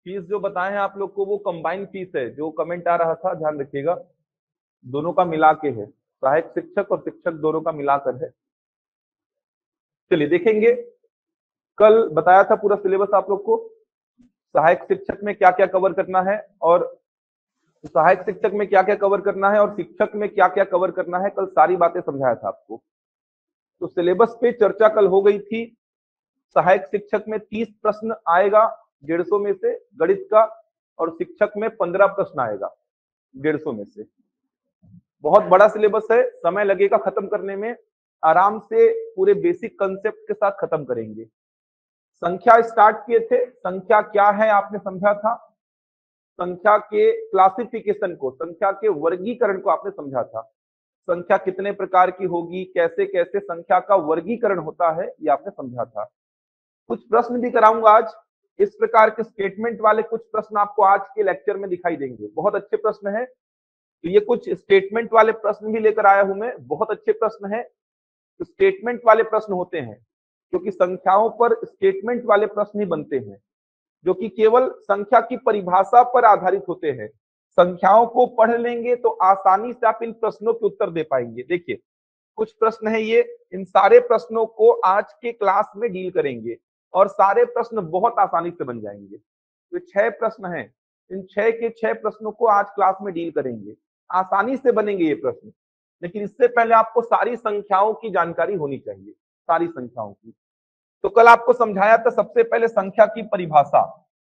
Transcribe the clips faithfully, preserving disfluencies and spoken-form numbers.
Fees जो बताए हैं आप लोग को वो कंबाइन फीस है, जो कमेंट आ रहा था ध्यान रखिएगा, दोनों का मिला के है, सहायक शिक्षक और शिक्षक दोनों का मिलाकर है। चलिए देखेंगे, कल बताया था पूरा सिलेबस आप लोग को, सहायक शिक्षक में क्या क्या कवर करना है और सहायक शिक्षक में क्या क्या कवर करना है और शिक्षक में क्या क्या कवर करना है, कल सारी बातें समझाया था आपको। तो सिलेबस पे चर्चा कल हो गई थी। सहायक शिक्षक में तीस प्रश्न आएगा डेढ़ सौ में से गणित का, और शिक्षक में पंद्रह प्रश्न आएगा डेढ़ सौ में से। बहुत बड़ा सिलेबस है, समय लगेगा खत्म करने में, आराम से पूरे बेसिक कंसेप्ट के साथ खत्म करेंगे। संख्या स्टार्ट किए थे, संख्या क्या है आपने समझा था, संख्या के क्लासिफिकेशन को, संख्या के वर्गीकरण को आपने समझा था, संख्या कितने प्रकार की होगी, कैसे कैसे संख्या का वर्गीकरण होता है, ये आपने समझा था। कुछ प्रश्न भी कराऊंगा आज, इस प्रकार के स्टेटमेंट वाले कुछ प्रश्न आपको आज के लेक्चर में दिखाई देंगे, बहुत अच्छे प्रश्न है। तो ये कुछ स्टेटमेंट वाले प्रश्न भी लेकर आया हूं मैं, बहुत अच्छे प्रश्न है। तो स्टेटमेंट वाले प्रश्न होते हैं, क्योंकि संख्याओं पर स्टेटमेंट वाले प्रश्न ही बनते हैं, जो कि केवल संख्या की परिभाषा पर आधारित होते हैं। संख्याओं को पढ़ लेंगे तो आसानी से आप इन प्रश्नों के उत्तर दे पाएंगे। देखिए कुछ प्रश्न है ये, इन सारे प्रश्नों को आज के क्लास में डील करेंगे और सारे प्रश्न बहुत आसानी से बन जाएंगे। तो छह प्रश्न हैं, इन छह के छह प्रश्नों को आज क्लास में डील करेंगे, आसानी से बनेंगे ये प्रश्न। लेकिन इससे पहले आपको सारी संख्याओं की जानकारी होनी चाहिए, सारी संख्याओं की। तो कल आपको समझाया था सबसे पहले संख्या की परिभाषा,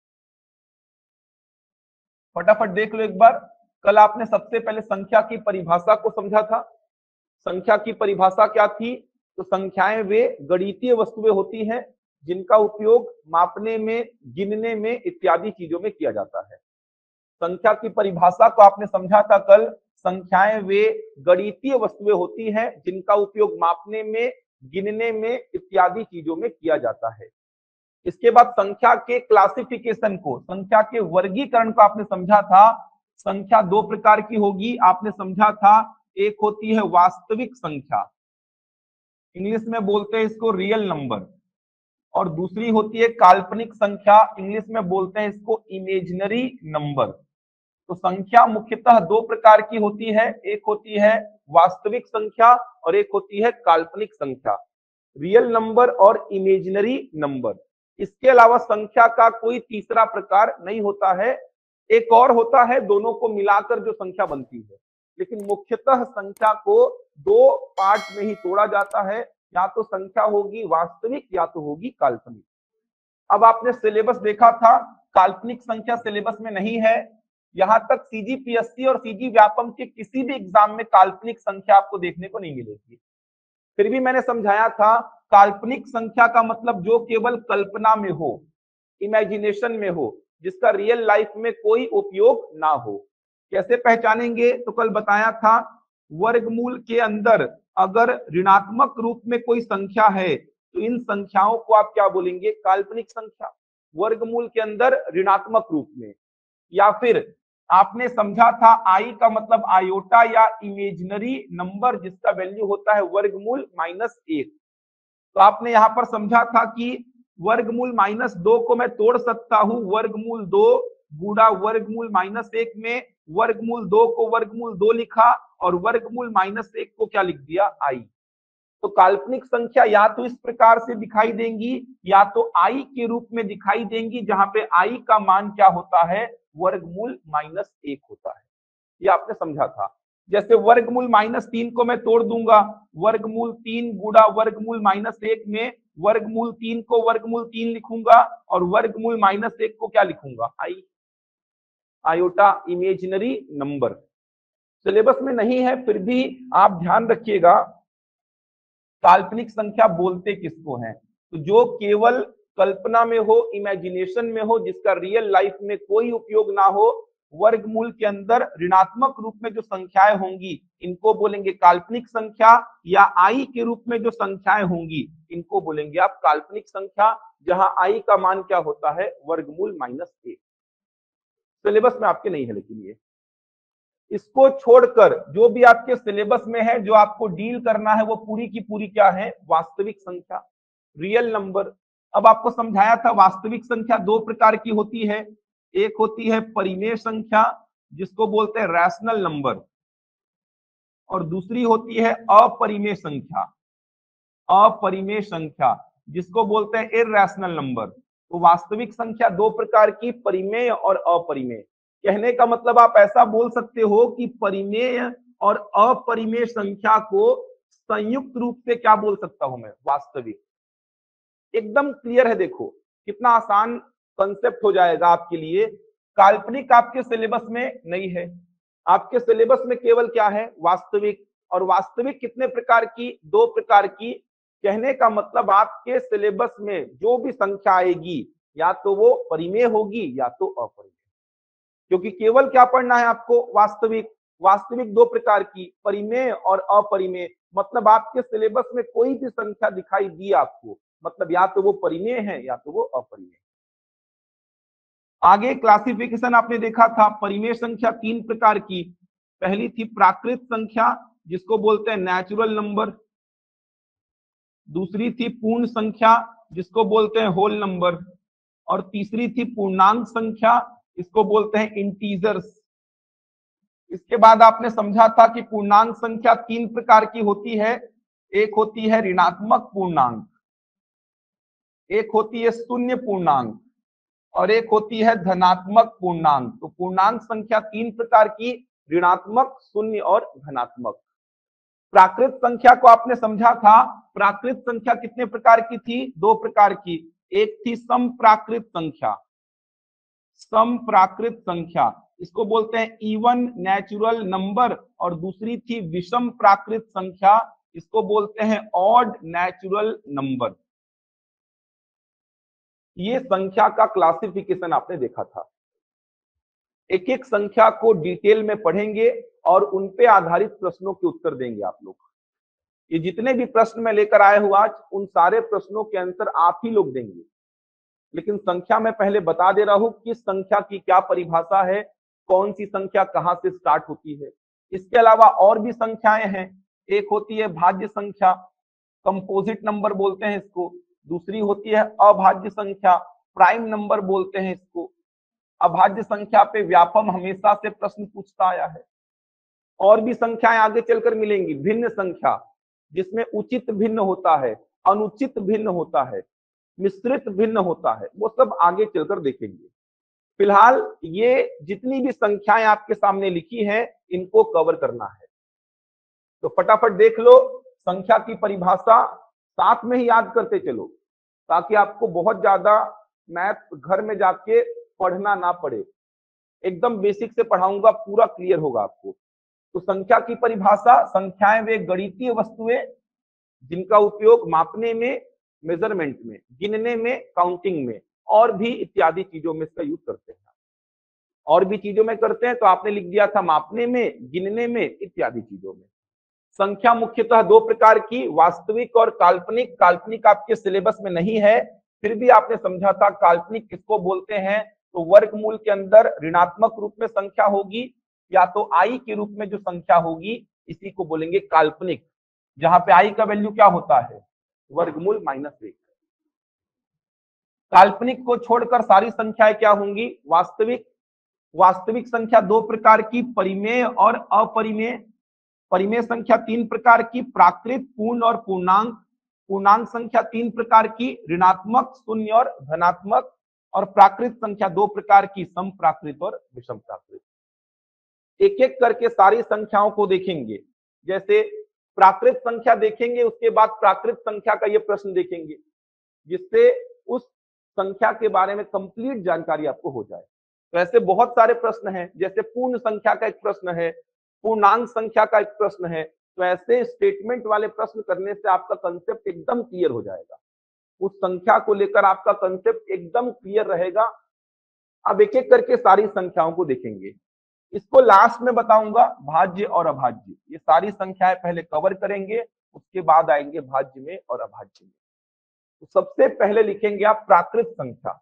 फटाफट देख लो एक बार। कल आपने सबसे पहले संख्या की परिभाषा को समझा था। संख्या की परिभाषा क्या थी, तो संख्याएं वे गणितीय वस्तुएं होती हैं जिनका उपयोग मापने में, गिनने में इत्यादि चीजों में किया जाता है। संख्या की परिभाषा को आपने समझा था कल, संख्याएं वे गणितीय वस्तुएं होती हैं जिनका उपयोग मापने में, गिनने में इत्यादि चीजों में किया जाता है। इसके बाद संख्या के क्लासिफिकेशन को, संख्या के वर्गीकरण को आपने समझा था। संख्या दो प्रकार की होगी आपने समझा था, एक होती है वास्तविक संख्या, इंग्लिश में बोलते हैं इसको रियल नंबर, और दूसरी होती है काल्पनिक संख्या, इंग्लिश में बोलते हैं इसको इमेजिनरी नंबर। तो संख्या मुख्यतः दो प्रकार की होती है, एक होती है वास्तविक संख्या और एक होती है काल्पनिक संख्या, रियल नंबर और इमेजिनरी नंबर। इसके अलावा संख्या का कोई तीसरा प्रकार नहीं होता है, एक और होता है, दोनों को मिलाकर जो संख्या बनती है। लेकिन मुख्यतः संख्या को दो पार्ट में ही तोड़ा जाता है, या तो संख्या होगी वास्तविक या तो होगी काल्पनिक। अब आपने सिलेबस देखा था, काल्पनिक संख्या सिलेबस में नहीं है। यहां तक सीजीपीएससी और सीजी व्यापम के किसी भी एग्जाम में काल्पनिक संख्या आपको देखने को नहीं मिलेगी। फिर भी मैंने समझाया था, काल्पनिक संख्या का मतलब जो केवल कल्पना में हो, इमेजिनेशन में हो, जिसका रियल लाइफ में कोई उपयोग ना हो। कैसे पहचानेंगे, तो कल बताया था, वर्गमूल के अंदर अगर ऋणात्मक रूप में कोई संख्या है तो इन संख्याओं को आप क्या बोलेंगे, काल्पनिक संख्या, वर्गमूल के अंदर ऋणात्मक रूप में। या फिर आपने समझा था आई का मतलब आयोटा या इमेजिनरी नंबर जिसका वैल्यू होता है वर्गमूल माइनस एक। तो आपने यहां पर समझा था कि वर्गमूल माइनस दो को मैं तोड़ सकता हूं, वर्गमूल दो गुणा वर्गमूल माइनस एक में, वर्गमूल दो को वर्गमूल दो लिखा और वर्गमूल माइनस एक को क्या लिख दिया, आई। तो काल्पनिक संख्या या तो इस प्रकार से दिखाई देंगी या तो आई के रूप में दिखाई देंगी, जहां पे आई का मान क्या होता है, वर्गमूल माइनस एक होता है। ये आपने समझा था। जैसे वर्गमूल माइनस तीन को मैं तोड़ दूंगा, वर्गमूल तीन गुणा वर्गमूल माइनस एक में, वर्गमूल तीन को वर्गमूल तीन लिखूंगा और वर्गमूल माइनस एक को क्या लिखूंगा, i, iota imaginary number. Syllabus में नहीं है, फिर भी आप ध्यान रखिएगा काल्पनिक संख्या बोलते किसको हैं, तो जो केवल कल्पना में हो, इमेजिनेशन में हो, जिसका रियल लाइफ में कोई उपयोग ना हो, वर्गमूल के अंदर ऋणात्मक रूप में जो संख्याएं होंगी इनको बोलेंगे काल्पनिक संख्या, या आई के रूप में जो संख्याएं होंगी इनको बोलेंगे आप काल्पनिक संख्या, जहां आई का मान क्या होता है, वर्गमूल माइनस एक। सिलेबस में आपके नहीं है, लेकिन ये इसको छोड़कर जो भी आपके सिलेबस में है, जो आपको डील करना है, वो पूरी की पूरी क्या है, वास्तविक संख्या, रियल नंबर। अब आपको समझाया था वास्तविक संख्या दो प्रकार की होती है, एक होती है परिमेय संख्या जिसको बोलते हैं रैशनल नंबर, और दूसरी होती है अपरिमेय संख्या, अपरिमेय संख्या जिसको बोलते हैं इरैशनल नंबर। तो वास्तविक संख्या दो प्रकार की, परिमेय और अपरिमेय। कहने का मतलब आप ऐसा बोल सकते हो कि परिमेय और अपरिमेय संख्या को संयुक्त रूप से क्या बोल सकता हूं मैं, वास्तविक। एकदम क्लियर है, देखो कितना आसान कंसेप्ट हो जाएगा आपके लिए। काल्पनिक आपके सिलेबस में नहीं है, आपके सिलेबस में केवल क्या है, वास्तविक। और वास्तविक कितने प्रकार की, दो प्रकार की। कहने का मतलब आपके सिलेबस में जो भी संख्या आएगी या तो वो परिमेय होगी या तो अपरिमेय, क्योंकि केवल क्या पढ़ना है आपको, वास्तविक। वास्तविक दो प्रकार की, परिमेय और अपरिमेय। मतलब आपके सिलेबस में कोई भी संख्या दिखाई दी आपको, मतलब या तो वो परिमेय है या तो वो अपरिमेय। आगे क्लासिफिकेशन आपने देखा था, परिमेय संख्या तीन प्रकार की। पहली थी प्राकृत संख्या जिसको बोलते हैं नेचुरल नंबर, दूसरी थी पूर्ण संख्या जिसको बोलते हैं होल नंबर, और तीसरी थी पूर्णांक संख्या, इसको बोलते हैं इंटीजर्स। इसके बाद आपने समझा था कि पूर्णांक संख्या तीन प्रकार की होती है। एक होती है ऋणात्मक पूर्णांक, एक होती है शून्य पूर्णांक, और एक होती है धनात्मक पूर्णांक। तो पूर्णांक संख्या तीन प्रकार की, ऋणात्मक, शून्य और धनात्मक। प्राकृत संख्या को आपने समझा था, प्राकृत संख्या कितने प्रकार की थी, दो प्रकार की। एक थी समप्राकृत संख्या, समप्राकृत संख्या इसको बोलते हैं इवन नेचुरल नंबर, और दूसरी थी विषम प्राकृत संख्या, इसको बोलते हैं ऑड नेचुरल नंबर। ये संख्या का क्लासिफिकेशन आपने देखा था। एक एक संख्या को डिटेल में पढ़ेंगे और उन पे आधारित प्रश्नों के उत्तर देंगे आप लोग। ये जितने भी प्रश्न मैं लेकर आया हूं आज, उन सारे प्रश्नों के आंसर आप ही लोग देंगे। लेकिन संख्या मैं पहले बता दे रहा हूं, किस संख्या की क्या परिभाषा है, कौन सी संख्या कहां से स्टार्ट होती है। इसके अलावा और भी संख्याएं हैं। एक होती है भाज्य संख्या, कंपोजिट नंबर बोलते हैं इसको। दूसरी होती है अभाज्य संख्या, प्राइम नंबर बोलते हैं इसको। अभाज्य संख्या पे व्यापम हमेशा से प्रश्न पूछता आया है। और भी संख्याएं आगे चलकर मिलेंगी। भिन्न संख्या जिसमें उचित भिन्न होता है, अनुचित भिन्न होता है, मिश्रित भिन्न होता है, वो सब आगे चलकर देखेंगे। फिलहाल ये जितनी भी संख्याएं आपके सामने लिखी हैं, इनको कवर करना है। तो फटाफट देख लो, संख्या की परिभाषा साथ में ही याद करते चलो, ताकि आपको बहुत ज्यादा मैथ घर में जाके पढ़ना ना पड़े। एकदम बेसिक से पढ़ाऊंगा, पूरा क्लियर होगा आपको। तो संख्या की परिभाषा, संख्याएं वे गणितीय वस्तुएं जिनका उपयोग मापने में, मेजरमेंट में, गिनने में, काउंटिंग में और भी इत्यादि चीजों में इसका यूज करते हैं। और भी चीजों में करते हैं तो आपने लिख दिया था मापने में, गिनने में, इत्यादि चीजों में। संख्या मुख्यतः दो प्रकार की, वास्तविक और काल्पनिक। काल्पनिक आपके सिलेबस में नहीं है, फिर भी आपने समझा था काल्पनिक किसको बोलते हैं। तो वर्गमूल के अंदर ऋणात्मक रूप में संख्या होगी या तो आई के रूप में जो संख्या होगी, इसी को बोलेंगे काल्पनिक, जहां पे आई का वैल्यू क्या होता है, वर्गमूल माइनस एक। काल्पनिक को छोड़कर सारी संख्याएं क्या होंगी, वास्तविक। वास्तविक संख्या दो प्रकार की, परिमेय और अपरिमेय। परिमेय संख्या तीन प्रकार की, प्राकृत, पूर्ण और पूर्णांक। पूर्णांक संख्या तीन प्रकार की, ऋणात्मक, शून्य और धनात्मक। और प्राकृत संख्या दो प्रकार की, सम प्राकृत और विषम प्राकृत। एक एक करके सारी संख्याओं को देखेंगे। जैसे प्राकृत संख्या देखेंगे, उसके बाद प्राकृत संख्या का ये प्रश्न देखेंगे, जिससे उस संख्या के बारे में कंप्लीट जानकारी आपको हो जाए। तो ऐसे बहुत सारे प्रश्न हैं। जैसे पूर्ण संख्या का एक प्रश्न है, पूर्णांक संख्या का एक प्रश्न है। तो ऐसे स्टेटमेंट वाले प्रश्न करने से आपका कंसेप्ट एकदम क्लियर हो जाएगा, उस संख्या को लेकर आपका कंसेप्ट एकदम क्लियर रहेगा। अब एक एक करके सारी संख्याओं को देखेंगे। इसको लास्ट में बताऊंगा, भाज्य और अभाज्य। ये सारी संख्याएं पहले कवर करेंगे, उसके बाद आएंगे भाज्य में और अभाज्य में। तो सबसे पहले लिखेंगे आप प्राकृत संख्या।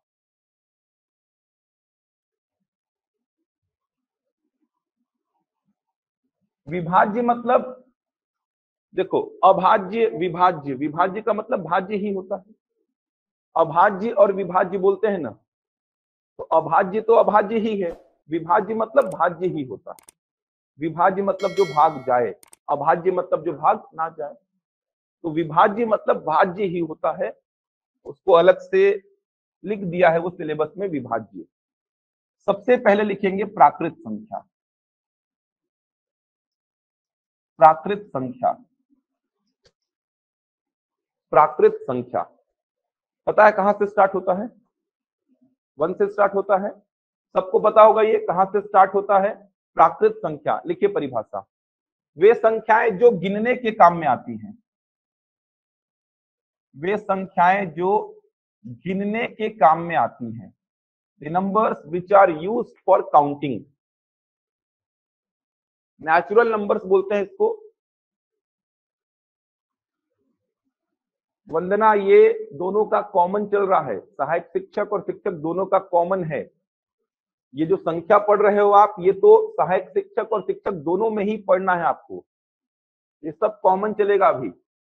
विभाज्य मतलब, देखो अभाज्य, विभाज्य, विभाज्य का मतलब भाज्य ही होता है। अभाज्य और विभाज्य बोलते हैं ना, तो अभाज्य तो अभाज्य ही है, विभाज्य मतलब भाज्य ही होता है। विभाज्य मतलब जो भाग जाए, अभाज्य मतलब जो भाग ना जाए। तो विभाज्य मतलब भाज्य ही होता है, उसको अलग से लिख दिया है वो सिलेबस में विभाज्य। सबसे पहले लिखेंगे प्राकृत संख्या। प्राकृत संख्या, प्राकृत संख्या पता है कहां से स्टार्ट होता है? वन से स्टार्ट होता है, सबको पता होगा ये कहां से स्टार्ट होता है। प्राकृत संख्या लिखिए परिभाषा, वे संख्याएं जो गिनने के काम में आती हैं, वे संख्याएं जो गिनने के काम में आती हैं। The numbers which are used for counting, natural numbers बोलते हैं इसको। वंदना, ये दोनों का कॉमन चल रहा है, सहायक शिक्षक और शिक्षक दोनों का कॉमन है। ये जो संख्या पढ़ रहे हो आप, ये तो सहायक शिक्षक और शिक्षक दोनों में ही पढ़ना है आपको, ये सब कॉमन चलेगा अभी।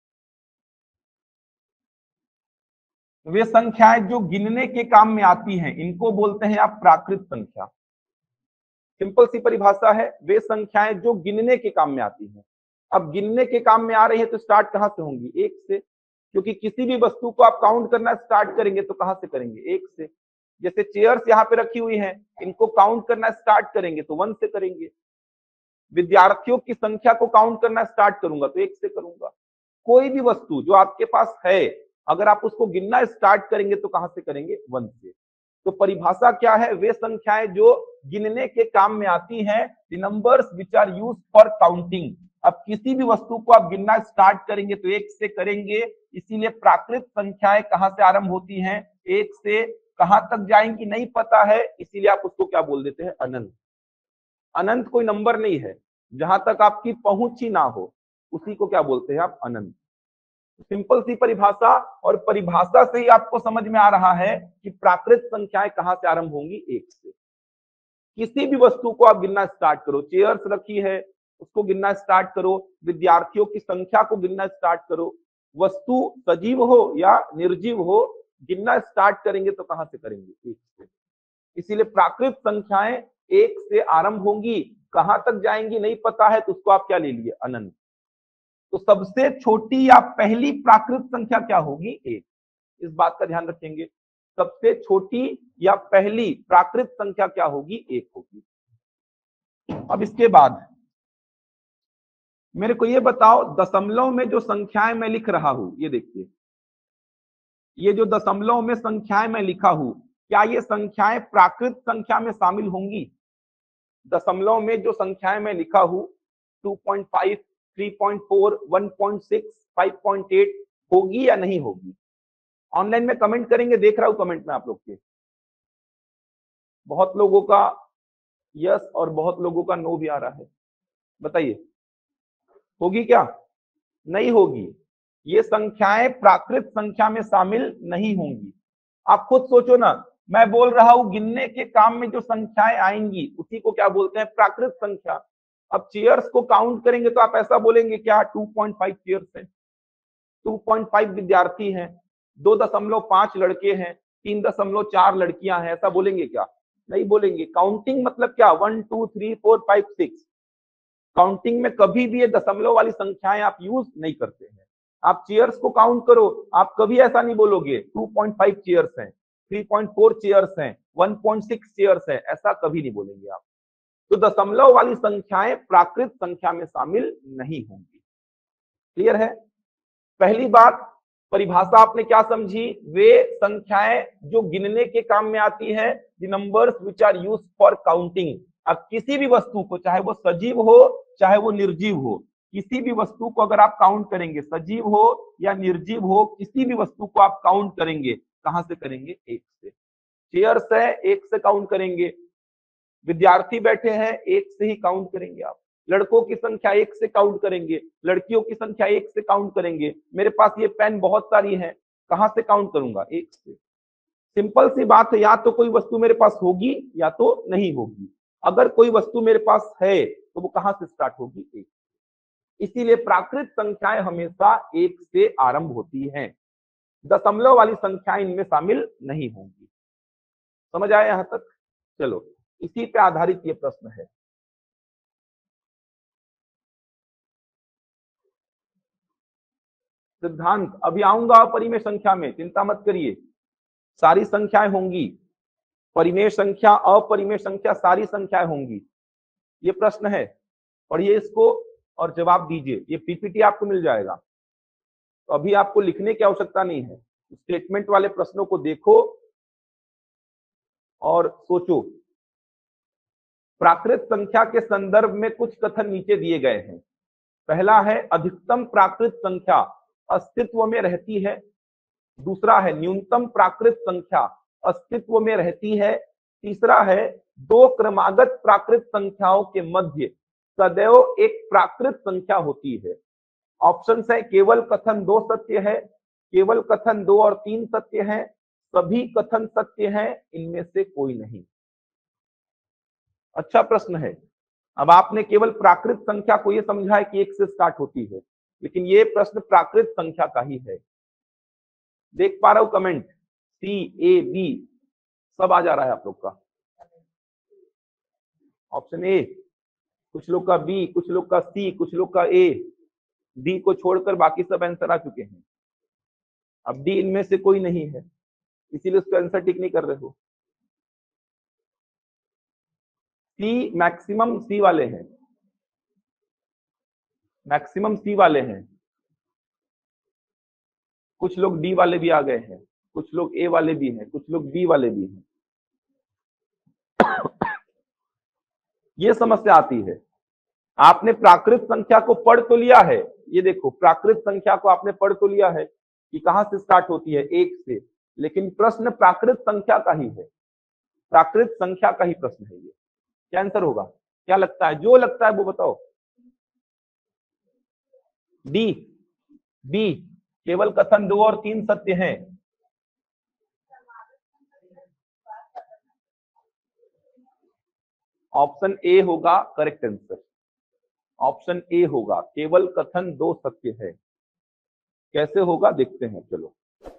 वे संख्याएं जो गिनने के काम में आती हैं, इनको बोलते हैं आप प्राकृत संख्या। सिंपल सी परिभाषा है, वे संख्याएं जो गिनने के काम में आती हैं। अब गिनने के काम में आ रही है तो स्टार्ट कहां से होंगी? एक से, क्योंकि किसी भी वस्तु को आप काउंट करना स्टार्ट करेंगे तो कहां से करेंगे? एक से। जैसे चेयर्स यहाँ पे रखी हुई हैं, इनको काउंट करना स्टार्ट करेंगे तो वन से करेंगे। विद्यार्थियों की संख्या को काउंट करना स्टार्ट करूंगा तो एक से करूंगा। कोई भी वस्तु जो आपके पास है, अगर आप उसको गिनना स्टार्ट करेंगे तो कहां से करेंगे? वन से। तो परिभाषा क्या है? वे संख्याएं जो गिनने के काम में आती हैं, the numbers which are used for counting. अब किसी भी वस्तु को आप गिनना स्टार्ट करेंगे तो एक से करेंगे, इसीलिए प्राकृत संख्याएं कहां से आरंभ होती हैं? एक से। कहां तक जाएंगी नहीं पता है, इसीलिए आप उसको क्या बोल देते हैं? अनंत। अनंत कोई नंबर नहीं है, जहां तक आपकी पहुंच ही ना हो उसी को क्या बोलते हैं आप? अनंत। सिंपल सी परिभाषा, और परिभाषा से ही आपको समझ में आ रहा है कि प्राकृत संख्याएं कहां से आरंभ होंगी? एक से। किसी भी वस्तु को आप गिनना स्टार्ट करो, चेयर्स रखी है उसको गिनना स्टार्ट करो, विद्यार्थियों की संख्या को गिनना स्टार्ट करो, वस्तु सजीव हो या निर्जीव हो, गिनना स्टार्ट करेंगे तो कहां से करेंगे? एक से। इसीलिए प्राकृत संख्याएं एक से आरंभ होंगी, कहां तक जाएंगी नहीं पता है, तो उसको आप क्या ले लिए? अनंत। तो सबसे छोटी या पहली प्राकृत संख्या क्या होगी? एक। इस बात का ध्यान रखेंगे, सबसे छोटी या पहली प्राकृत संख्या क्या होगी? एक होगी। अब इसके बाद मेरे को ये बताओ, दशमलव में जो संख्याएं मैं लिख रहा हूं, ये देखिए, ये जो दशमलव में संख्याएं मैं लिखा हूं, क्या ये संख्याएं प्राकृत संख्या में शामिल होंगी? दशमलव में जो संख्याएं मैं लिखा हूं, two point five, three point four, one point six, five point eight, होगी या नहीं होगी? ऑनलाइन में कमेंट करेंगे, देख रहा हूं कमेंट में आप लोग के। बहुत लोगों का यस और बहुत लोगों का नो भी आ रहा है, बताइए होगी क्या? नहीं होगी। ये संख्याएं प्राकृत संख्या में शामिल नहीं होंगी। आप खुद सोचो ना, मैं बोल रहा हूं गिनने के काम में जो संख्याएं आएंगी उसी को क्या बोलते हैं? प्राकृत संख्या। अब चेयर्स को काउंट करेंगे तो आप ऐसा बोलेंगे क्या? टू पॉइंट फाइव चेयर्स हैं, टू पॉइंट फाइव विद्यार्थी हैं, दो दशमलव पांच लड़के हैं, तीन दशमलव चार लड़कियां हैं, ऐसा बोलेंगे क्या? नहीं बोलेंगे। काउंटिंग मतलब क्या? One two three four five six. Counting में कभी भी ये दशमलव वाली संख्याएं आप यूज नहीं करते हैं। आप चेयर्स को काउंट करो, आप कभी ऐसा नहीं बोलोगे टू पॉइंट फाइव चेयर्स हैं, थ्री पॉइंट फोर चेयर्स हैं, वन पॉइंट सिक्स चेयर्स हैं, ऐसा कभी नहीं बोलेंगे आप। तो दशमलव वाली संख्याएं प्राकृत संख्या में शामिल नहीं होंगी। क्लियर है? पहली बात, परिभाषा आपने क्या समझी? वे संख्याएं जो गिनने के काम में आती है, the numbers which are used for counting. अब किसी भी वस्तु को, चाहे वो सजीव हो चाहे वो निर्जीव हो, किसी भी वस्तु को अगर आप काउंट करेंगे, सजीव हो या निर्जीव हो, किसी भी वस्तु को आप काउंट करेंगे, कहां से करेंगे? एक से। चेयर्स है, एक से काउंट करेंगे। विद्यार्थी बैठे हैं, एक से ही काउंट करेंगे आप। लड़कों की संख्या एक से काउंट करेंगे, लड़कियों की संख्या एक से काउंट करेंगे। मेरे पास ये पेन बहुत सारी है, कहां से काउंट करूंगा? एक से। सिंपल सी बात है, या तो कोई वस्तु मेरे पास होगी या तो नहीं होगी। अगर कोई वस्तु मेरे पास है तो वो कहां से स्टार्ट होगी? एक। इसीलिए प्राकृत संख्याएं हमेशा एक से आरंभ होती हैं, दशमलव वाली संख्याएं इनमें शामिल नहीं होंगी। समझ आया यहां तक? चलो, इसी पे आधारित ये प्रश्न है। सिद्धांत अभी आऊंगा अपरिमेय संख्या में, चिंता मत करिए, सारी संख्याएं होंगी, परिमेय संख्या अपरिमेय संख्या सारी संख्याएं होंगी। ये प्रश्न है, पढ़िए इसको और जवाब दीजिए। ये पीपीटी आपको मिल जाएगा, तो अभी आपको लिखने की आवश्यकता नहीं है, स्टेटमेंट वाले प्रश्नों को देखो और सोचो। प्राकृत संख्या के संदर्भ में कुछ कथन नीचे दिए गए हैं। पहला है अधिकतम प्राकृत संख्या अस्तित्व में रहती है। दूसरा है न्यूनतम प्राकृत संख्या अस्तित्व में रहती है। तीसरा है दो क्रमागत प्राकृत संख्याओं के मध्य सदैव एक प्राकृत संख्या होती है। ऑप्शन है केवल कथन दो सत्य है, केवल कथन दो और तीन सत्य है, सभी कथन सत्य हैं, इनमें से कोई नहीं। अच्छा प्रश्न है। अब आपने केवल प्राकृत संख्या को यह समझा है कि एक से स्टार्ट होती है, लेकिन ये प्रश्न प्राकृत संख्या का ही है। देख पा रहा हूं कमेंट, सी ए बी सब आ जा रहा है आप लोग का। ऑप्शन ए, कुछ लोग का बी, कुछ लोग का सी, कुछ लोग का ए। डी को छोड़कर बाकी सब आंसर आ चुके हैं। अब डी इनमें से कोई नहीं है, इसीलिए उसका आंसर टिक नहीं कर रहे हो। सी मैक्सिमम सी वाले हैं, मैक्सिमम सी वाले हैं। कुछ लोग डी वाले भी आ गए हैं, कुछ लोग ए वाले भी हैं, कुछ लोग बी वाले भी हैं। ये समस्या आती है। आपने प्राकृत संख्या को पढ़ तो लिया है, ये देखो प्राकृत संख्या को आपने पढ़ तो लिया है कि कहां से स्टार्ट होती है, एक से, लेकिन प्रश्न प्राकृत संख्या का ही है, प्राकृत संख्या का ही प्रश्न है ये। क्या आंसर होगा? क्या लगता है? जो लगता है वो बताओ। डी, बी, केवल कथन दो और तीन सत्य हैं। ऑप्शन ए होगा करेक्ट आंसर, ऑप्शन ए होगा, केवल कथन दो सत्य है। कैसे होगा देखते हैं, चलो।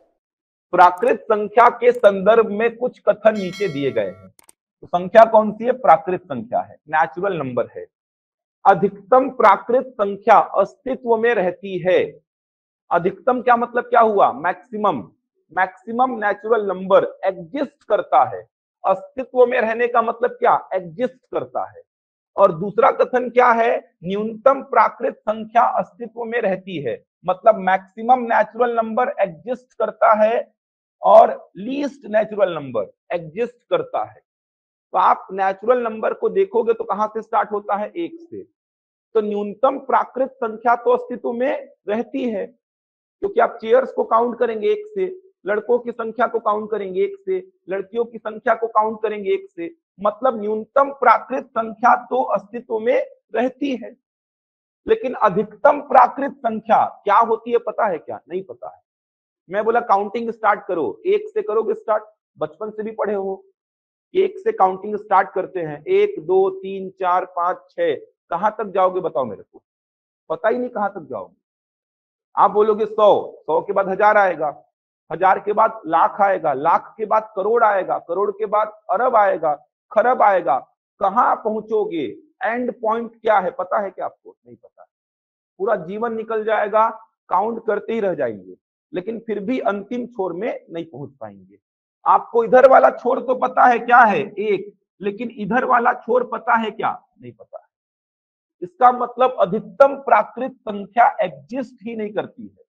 प्राकृत संख्या के संदर्भ में कुछ कथन नीचे दिए गए हैं। तो संख्या कौन सी है? प्राकृत संख्या है, नेचुरल नंबर है। अधिकतम प्राकृत संख्या अस्तित्व में रहती है। अधिकतम क्या मतलब क्या हुआ? Maximum, maximum natural number exist करता है। अस्तित्व में रहने का मतलब क्या? एग्जिस्ट करता है। और दूसरा कथन क्या है? न्यूनतम प्राकृत संख्या अस्तित्व में रहती है, मतलब मैक्सिमम नेचुरल नंबर एग्जिस्ट करता है और लीस्ट नेचुरल नंबर एग्जिस्ट करता है। तो आप नेचुरल नंबर को देखोगे तो कहां से स्टार्ट होता है? एक से। तो न्यूनतम प्राकृत संख्या तो अस्तित्व में रहती है, क्योंकि आप चेयर्स को काउंट करेंगे एक से, लड़कों की संख्या को काउंट करेंगे एक से, लड़कियों की संख्या को काउंट करेंगे एक से, मतलब न्यूनतम प्राकृत संख्या तो अस्तित्व में रहती है। लेकिन अधिकतम प्राकृत संख्या क्या होती है पता है क्या? नहीं पता है। मैं बोला काउंटिंग स्टार्ट करो, एक से करोगे स्टार्ट, बचपन से भी पढ़े हो, एक से काउंटिंग स्टार्ट करते हैं, एक दो तीन चार पांच छह, कहां तक जाओगे बताओ मेरे को? पता ही नहीं कहां तक जाओगे। आप बोलोगे सौ, सौ के बाद हजार आएगा, हजार के बाद लाख आएगा, लाख के बाद करोड़ आएगा, करोड़ के बाद अरब आएगा, खरब आएगा, कहां पहुंचोगे? एंड पॉइंट क्या है पता है क्या आपको? नहीं पता। पूरा जीवन निकल जाएगा, काउंट करते ही रह जाएंगे, लेकिन फिर भी अंतिम छोर में नहीं पहुंच पाएंगे। आपको इधर वाला छोर तो पता है क्या है? एक, लेकिन इधर वाला छोर पता है क्या? नहीं पता है। इसका मतलब अधिकतम प्राकृत संख्या एग्जिस्ट ही नहीं करती है।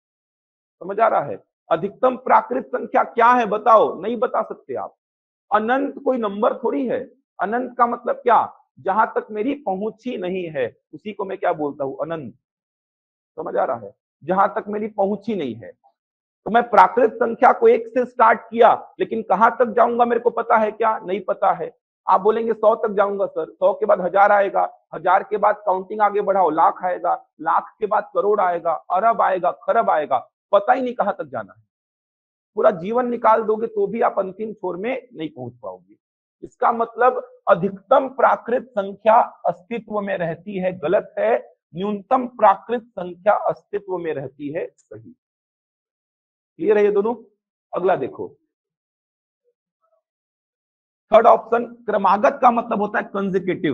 समझ आ रहा है? अधिकतम प्राकृत संख्या क्या है बताओ? नहीं बता सकते आप। अनंत कोई नंबर थोड़ी है। अनंत का मतलब क्या? जहां तक मेरी पहुंच ही नहीं है उसी को मैं क्या बोलता हूं? अनंत। समझ आ रहा है? जहां तक मेरी पहुंच ही नहीं है। तो मैं प्राकृत संख्या को एक से स्टार्ट किया, लेकिन कहां तक जाऊंगा मेरे को पता है क्या? नहीं पता है। आप बोलेंगे सौ तक जाऊंगा सर, सौ के बाद हजार आएगा, हजार के बाद काउंटिंग आगे बढ़ाओ, लाख आएगा, लाख के बाद करोड़ आएगा, अरब आएगा, खरब आएगा, पता ही नहीं कहां तक जाना है। पूरा जीवन निकाल दोगे तो भी आप अंतिम छोर में नहीं पहुंच पाओगे। इसका मतलब अधिकतम प्राकृत संख्या अस्तित्व में रहती है, गलत है। न्यूनतम प्राकृत संख्या अस्तित्व में रहती है, सही। क्लियर है ये दोनों? अगला देखो, थर्ड ऑप्शन, क्रमागत का मतलब होता है कंसेक्यूटिव।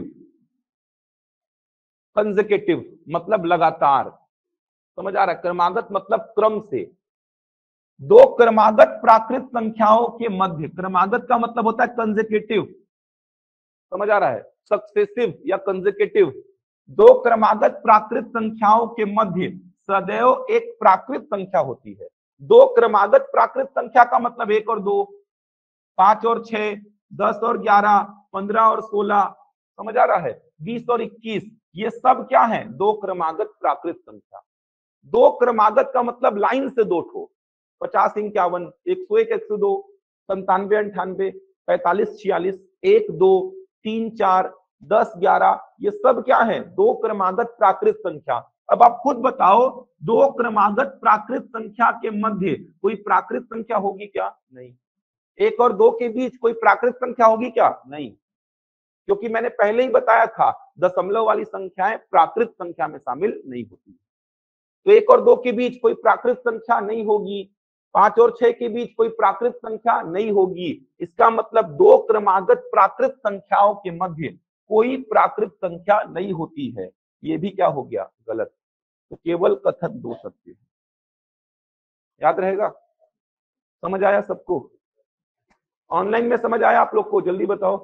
कंसेक्यूटिव मतलब लगातार, समझ आ रहा है? क्रमागत मतलब क्रम से। दो क्रमागत प्राकृत संख्याओं के मध्य, क्रमागत का मतलब होता है कंसेक्यूटिव, समझ आ रहा है? सक्सेसिव या कंसेक्यूटिव। दो क्रमागत प्राकृत संख्याओं के मध्य सदैव एक प्राकृत संख्या होती है। दो क्रमागत प्राकृत संख्या का मतलब एक और दो, पांच और छह, दस और ग्यारह, पंद्रह और सोलह, समझ आ रहा है? बीस और इक्कीस, ये सब क्या है? दो क्रमागत प्राकृत संख्या। दो क्रमागत का मतलब लाइन से दो ठो, पचास इक्यावन, एक सौ एक, एक सौ दो, संतानवे अंठानवे, पैंतालीस छियालीस, एक दो, तीन चार, दस ग्यारह, ये सब क्या है? दो क्रमागत प्राकृत संख्या। अब आप खुद बताओ, दो क्रमागत प्राकृत संख्या के मध्य कोई प्राकृत संख्या होगी क्या? नहीं। एक और दो के बीच कोई प्राकृत संख्या होगी क्या? नहीं, क्योंकि मैंने पहले ही बताया था दशमलव वाली संख्याएं प्राकृत संख्या में शामिल नहीं होती। तो एक और दो के बीच कोई प्राकृत संख्या नहीं होगी, पांच और छह के बीच कोई प्राकृत संख्या नहीं होगी। इसका मतलब दो क्रमागत प्राकृत संख्याओं के मध्य कोई प्राकृत संख्या नहीं होती है। ये भी क्या हो गया? गलत। तो केवल कथन दो सत्य है। याद रहेगा? समझ आया सबको? ऑनलाइन में समझ आया आप लोग को? जल्दी बताओ।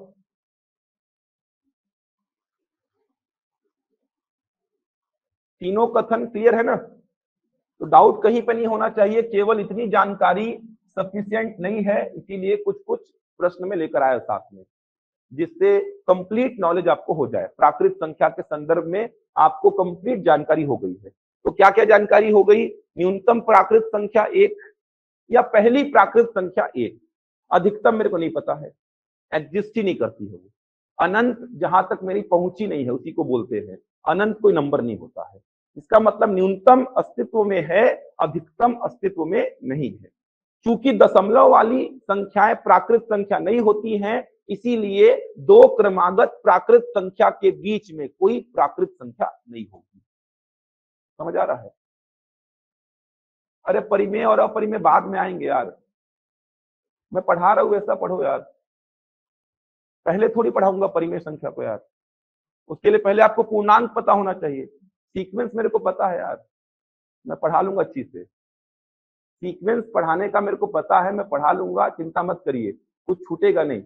तीनों कथन क्लियर है ना? तो डाउट कहीं पे नहीं होना चाहिए। केवल इतनी जानकारी सफिशिएंट नहीं है, इसीलिए कुछ कुछ प्रश्न में लेकर आया साथ में, जिससे कंप्लीट नॉलेज आपको हो जाए। प्राकृत संख्या के संदर्भ में आपको कंप्लीट जानकारी हो गई है। तो क्या क्या जानकारी हो गई? न्यूनतम प्राकृत संख्या एक या पहली प्राकृत संख्या एक। अधिकतम मेरे को नहीं पता है, एग्जिस्ट ही नहीं करती है वो। अनंत जहां तक मेरी पहुंची नहीं है उसी को बोलते हैं। अनंत कोई नंबर नहीं होता है। इसका मतलब न्यूनतम अस्तित्व में है, अधिकतम अस्तित्व में नहीं है। चूंकि दशमलव वाली संख्याएं प्राकृत संख्या नहीं होती हैं, इसीलिए दो क्रमागत प्राकृत संख्या के बीच में कोई प्राकृत संख्या नहीं होगी। समझ आ रहा है? अरे परिमेय और अपरिमेय बाद में आएंगे यार, मैं पढ़ा रहा हूं, ऐसा पढ़ो यार। पहले थोड़ी पढ़ाऊंगा परिमेय संख्या को यार, उसके लिए पहले आपको पूर्णांक पता होना चाहिए। सीक्वेंस मेरे को पता है यार, मैं पढ़ा लूंगा अच्छी से। सीक्वेंस पढ़ाने का मेरे को पता है, मैं पढ़ा लूंगा, चिंता मत करिए, कुछ छूटेगा नहीं।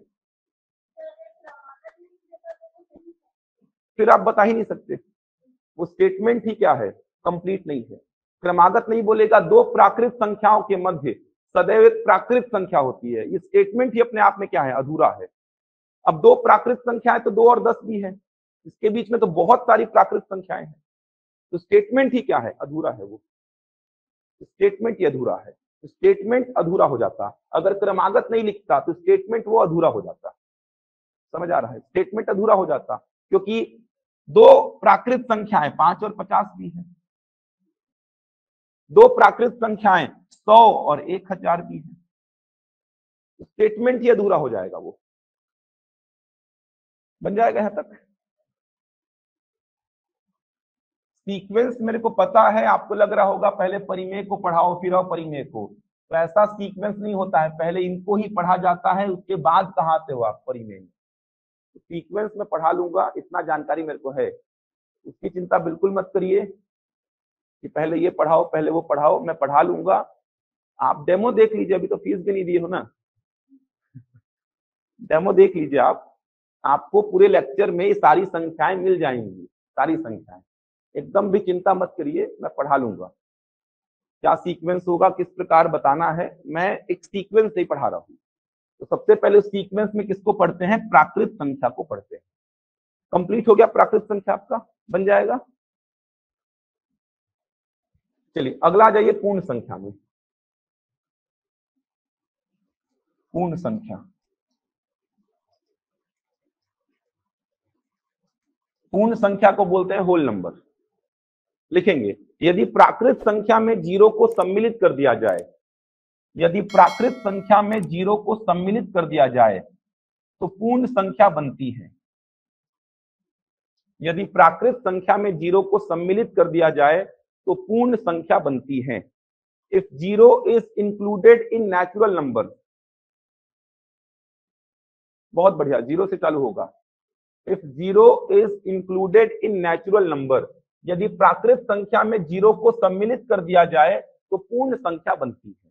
फिर आप बता ही नहीं सकते, वो स्टेटमेंट ही क्या है? कंप्लीट नहीं है। क्रमागत नहीं बोलेगा, दो प्राकृत संख्याओं के मध्य सदैव एक प्राकृत संख्या होती है, ये स्टेटमेंट ही अपने आप में क्या है? अधूरा है। अब दो प्राकृत संख्याएं तो दो और दस भी है, इसके बीच में तो बहुत सारी प्राकृत संख्याएं हैं। तो स्टेटमेंट ही क्या है? अधूरा है। वो स्टेटमेंट ही अधूरा है। स्टेटमेंट अधूरा हो जाता अगर क्रमागत नहीं लिखता, तो स्टेटमेंट वो अधूरा हो जाता। समझ आ रहा है? स्टेटमेंट अधूरा हो जाता, क्योंकि दो प्राकृत संख्याएं पांच और पचास भी है, दो प्राकृत संख्याएं सौ और एक हजार भी है। स्टेटमेंट ही अधूरा हो जाएगा, वो बन जाएगा यहां तक। सीक्वेंस मेरे को पता है, आपको लग रहा होगा पहले परिमेय को पढ़ाओ फिर अपरिमेय को, तो ऐसा सीक्वेंस नहीं होता है। पहले इनको ही पढ़ा जाता है, उसके बाद कहां आते हो आप परिमेय में। तो सीक्वेंस में पढ़ा लूंगा, इतना जानकारी मेरे को है, उसकी चिंता बिल्कुल मत करिए कि पहले ये पढ़ाओ पहले वो पढ़ाओ, मैं पढ़ा लूंगा। आप डेमो देख लीजिए, अभी तो फीस भी नहीं दिए हो ना। डेमो देख लीजिए आप, आपको पूरे लेक्चर में सारी संख्याएं मिल जाएंगी, सारी संख्याएं। एकदम भी चिंता मत करिए, मैं पढ़ा लूंगा। क्या सीक्वेंस होगा, किस प्रकार बताना है, मैं एक सीक्वेंस से ही पढ़ा रहा हूँ। तो सबसे पहले उस सीक्वेंस में किसको पढ़ते हैं? प्राकृत संख्या को पढ़ते हैं। कंप्लीट हो गया, प्राकृत संख्या आपका बन जाएगा। चलिए अगला आ जाइए पूर्ण संख्या में। पूर्ण संख्या, पूर्ण संख्या को बोलते हैं होल नंबर। लिखेंगे, यदि प्राकृत संख्या में जीरो को सम्मिलित कर दिया जाए, यदि प्राकृत संख्या में जीरो को सम्मिलित कर दिया जाए तो पूर्ण संख्या बनती है। यदि प्राकृत संख्या में जीरो को सम्मिलित कर दिया जाए तो पूर्ण संख्या बनती है। If zero is included in natural number, बहुत बढ़िया, जीरो से चालू होगा। If zero is included in natural number, यदि प्राकृत संख्या में जीरो को सम्मिलित कर दिया जाए तो पूर्ण संख्या बनती है।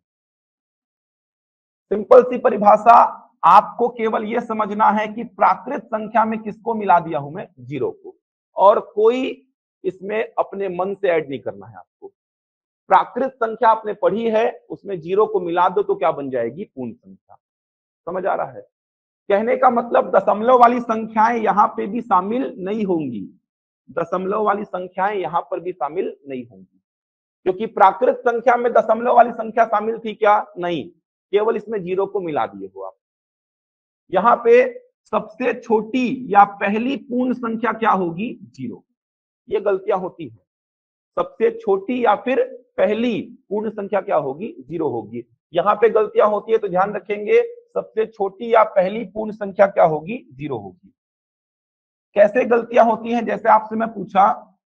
सिंपल सी परिभाषा, आपको केवल यह समझना है कि प्राकृत संख्या में किसको मिला दिया हूं मैं, जीरो को, और कोई इसमें अपने मन से ऐड नहीं करना है आपको। प्राकृत संख्या आपने पढ़ी है, उसमें जीरो को मिला दो तो क्या बन जाएगी, पूर्ण संख्या। समझ आ रहा है? कहने का मतलब दशमलव वाली संख्याएं यहां पे भी शामिल नहीं होंगी, दशमलव वाली संख्याएं यहां पर भी शामिल नहीं होंगी, क्योंकि प्राकृत संख्या में दशमलव वाली संख्या शामिल थी क्या, नहीं, केवल इसमें जीरो को मिला दिए हो आप। यहां पे सबसे छोटी या पहली पूर्ण संख्या क्या होगी, जीरो। ये गलतियां होती है, सबसे छोटी या फिर पहली पूर्ण संख्या क्या होगी, जीरो होगी। यहां पे गलतियां होती है तो ध्यान रखेंगे, सबसे छोटी या पहली पूर्ण संख्या क्या होगी, जीरो होगी। कैसे गलतियां होती हैं, जैसे आपसे मैं पूछा